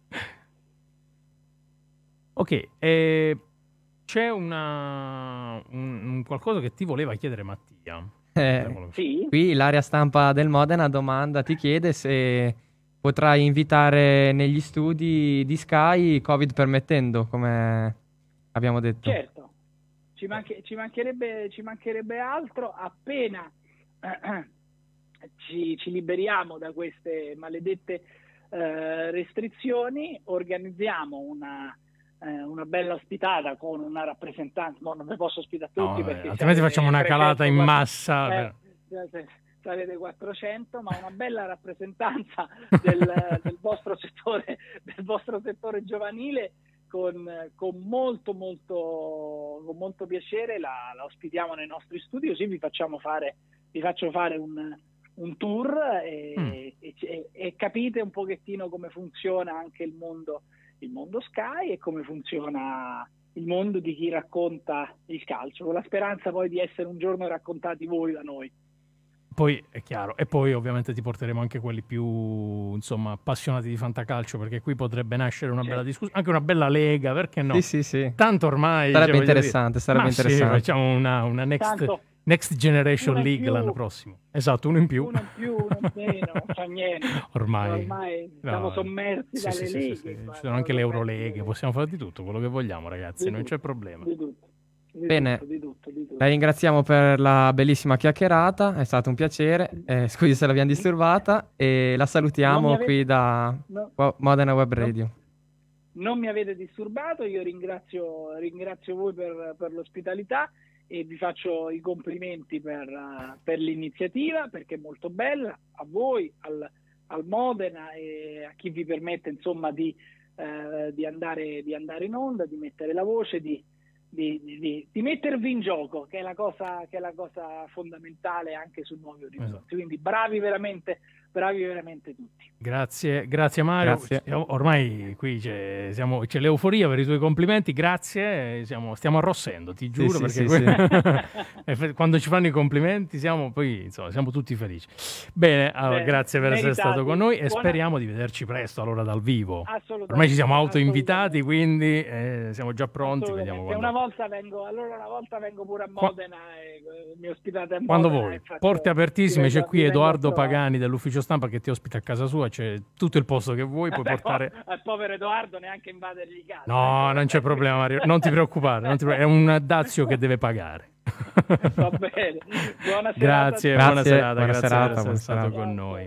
Ok, c'è un qualcosa che ti voleva chiedere Mattia. Sì? Qui l'area stampa del Modena ti chiede se potrai invitare negli studi di Sky, Covid permettendo, come abbiamo detto. Certo, ci mancherebbe altro. Appena ci liberiamo da queste maledette restrizioni, organizziamo una una bella ospitata con una rappresentanza. Non vi posso ospitare tutti, No, perché altrimenti facciamo una 300, calata in massa. Sarete 400, ma una bella rappresentanza del vostro settore giovanile. Con molto piacere la ospitiamo nei nostri studi, così vi faccio fare un tour e capite un pochettino come funziona anche il mondo Sky e come funziona il mondo di chi racconta il calcio, con la speranza poi di essere un giorno raccontati voi da noi. Poi è chiaro, e poi ovviamente ti porteremo anche quelli più, insomma, appassionati di fantacalcio, perché qui potrebbe nascere una bella discussione, anche una bella lega, perché no? Sì. Tanto ormai sarebbe interessante. Sì, facciamo una next generation league l'anno prossimo. Esatto, uno in più. Uno in meno, non fa niente. Ormai siamo sommersi dalle leghe. Ci sono anche le Euroleghe, possiamo fare di tutto, quello che vogliamo, ragazzi, non c'è problema. Di tutto. Bene, di tutto. la ringraziamo per la bellissima chiacchierata, è stato un piacere, scusi se l'abbiamo disturbata e la salutiamo qui da Modena Web Radio. Non mi avete disturbato, io ringrazio voi per l'ospitalità e vi faccio i complimenti per l'iniziativa, perché è molto bella, a voi, al Modena e a chi vi permette insomma di andare in onda, di mettere la voce, di mettervi in gioco, che è la cosa fondamentale anche su Nuovi Orizzonti. Esatto. Quindi bravi veramente tutti. Grazie Mario. Grazie. Ormai qui c'è l'euforia per i tuoi complimenti, grazie. Stiamo arrossendo, ti giuro, perché quando ci fanno i complimenti siamo tutti felici. Bene, allora, grazie per essere stato con noi e speriamo di vederci presto allora dal vivo. Ormai ci siamo autoinvitati, quindi siamo già pronti, vediamo quando. Una volta vengo pure a Modena e mi ospitate a Modena. Quando vuoi. Porte apertissime, c'è qui Edoardo Pagani dell'ufficio stampa che ti ospita a casa sua, c'è tutto il posto che vuoi, puoi portare. Al povero Edoardo neanche invadergli casa. No, non c'è problema, Mario, non ti preoccupare, è un dazio che deve pagare. Va bene. Buona serata. Grazie, buona serata per essere stato con noi.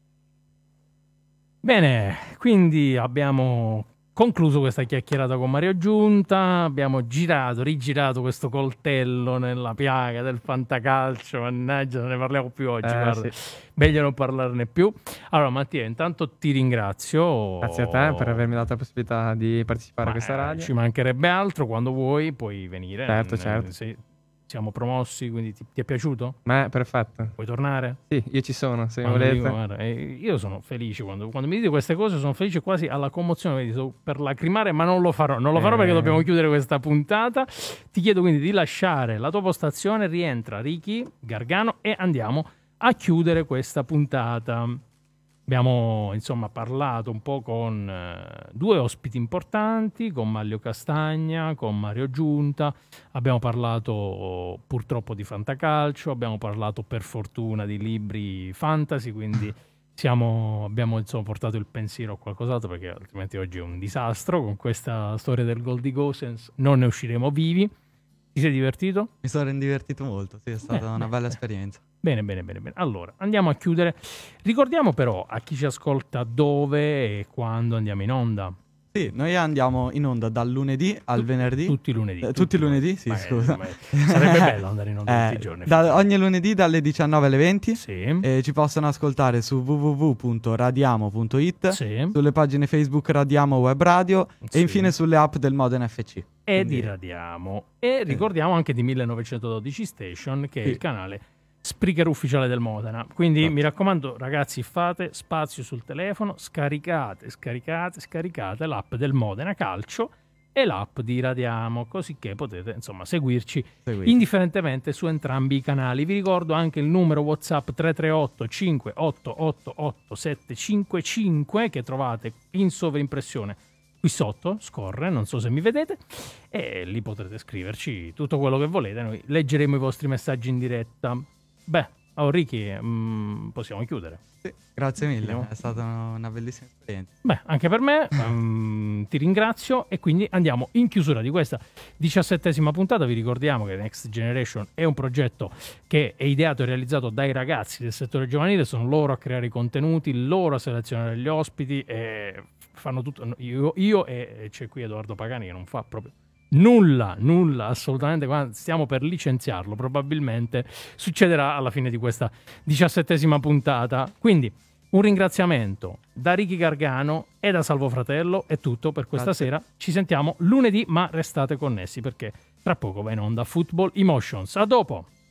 Bene, quindi abbiamo concluso questa chiacchierata con Mario Giunta, abbiamo rigirato questo coltello nella piaga del fantacalcio, mannaggia, non ne parliamo più oggi, guarda. Sì. Meglio non parlarne più. Allora Mattia, intanto ti ringrazio. Grazie a te per avermi dato la possibilità di partecipare a questa radio. Ci mancherebbe altro, quando vuoi puoi venire. Certo. Siamo promossi, quindi ti è piaciuto? Perfetto. Vuoi tornare? Sì, io ci sono, se volete. Io sono felice quando mi dite queste cose, sono felice quasi alla commozione, per lacrimare, ma non lo farò. Non lo farò perché dobbiamo chiudere questa puntata. Ti chiedo quindi di lasciare la tua postazione, rientra Ricky Gargano e andiamo a chiudere questa puntata. Abbiamo insomma parlato un po' con due ospiti importanti, con Manlio Castagna, con Mario Giunta, abbiamo parlato purtroppo di fantacalcio, abbiamo parlato per fortuna di libri fantasy, quindi abbiamo insomma portato il pensiero a qualcos'altro, perché altrimenti oggi è un disastro con questa storia del Goldie Gosens, non ne usciremo vivi. Ti sei divertito? Mi sono divertito molto, sì, è stata una bella esperienza. Bene. Allora, andiamo a chiudere. Ricordiamo però a chi ci ascolta dove e quando andiamo in onda. Sì, noi andiamo in onda dal lunedì al venerdì. Tutti i lunedì. Tutti i lunedì, sì, scusa. Sarebbe bello andare in onda tutti i giorni. Ogni lunedì dalle 19 alle 20. Sì. Ci possono ascoltare su www.radiamo.it, sì, sulle pagine Facebook Radiamo Web Radio, sì, e infine sulle app del Modena FC. E di Radiamo. E ricordiamo anche di 1912 Station, che è il canale Spreaker ufficiale del Modena. Quindi mi raccomando, ragazzi, fate spazio sul telefono, scaricate l'app del Modena Calcio e l'app di Radiamo, così che potete insomma seguirci indifferentemente su entrambi i canali. Vi ricordo anche il numero WhatsApp 338 5888 755 che trovate in sovraimpressione qui sotto, scorre, non so se mi vedete, e lì potrete scriverci tutto quello che volete, noi leggeremo i vostri messaggi in diretta. Beh, Ricky, possiamo chiudere. Sì, grazie mille, è stata una bellissima esperienza. Beh, anche per me, ti ringrazio e quindi andiamo in chiusura di questa 17ª puntata. Vi ricordiamo che Next Generation è un progetto che è ideato e realizzato dai ragazzi del settore giovanile, sono loro a creare i contenuti, loro a selezionare gli ospiti e fanno tutto. Io e c'è qui Edoardo Pagani che non fa proprio nulla, assolutamente. Quando stiamo per licenziarlo, probabilmente succederà alla fine di questa 17ª puntata. Quindi un ringraziamento da Ricky Gargano e da Salvo Fratello. È tutto per questa sera. Ci sentiamo lunedì, ma restate connessi perché tra poco va in onda Football Emotions. A dopo!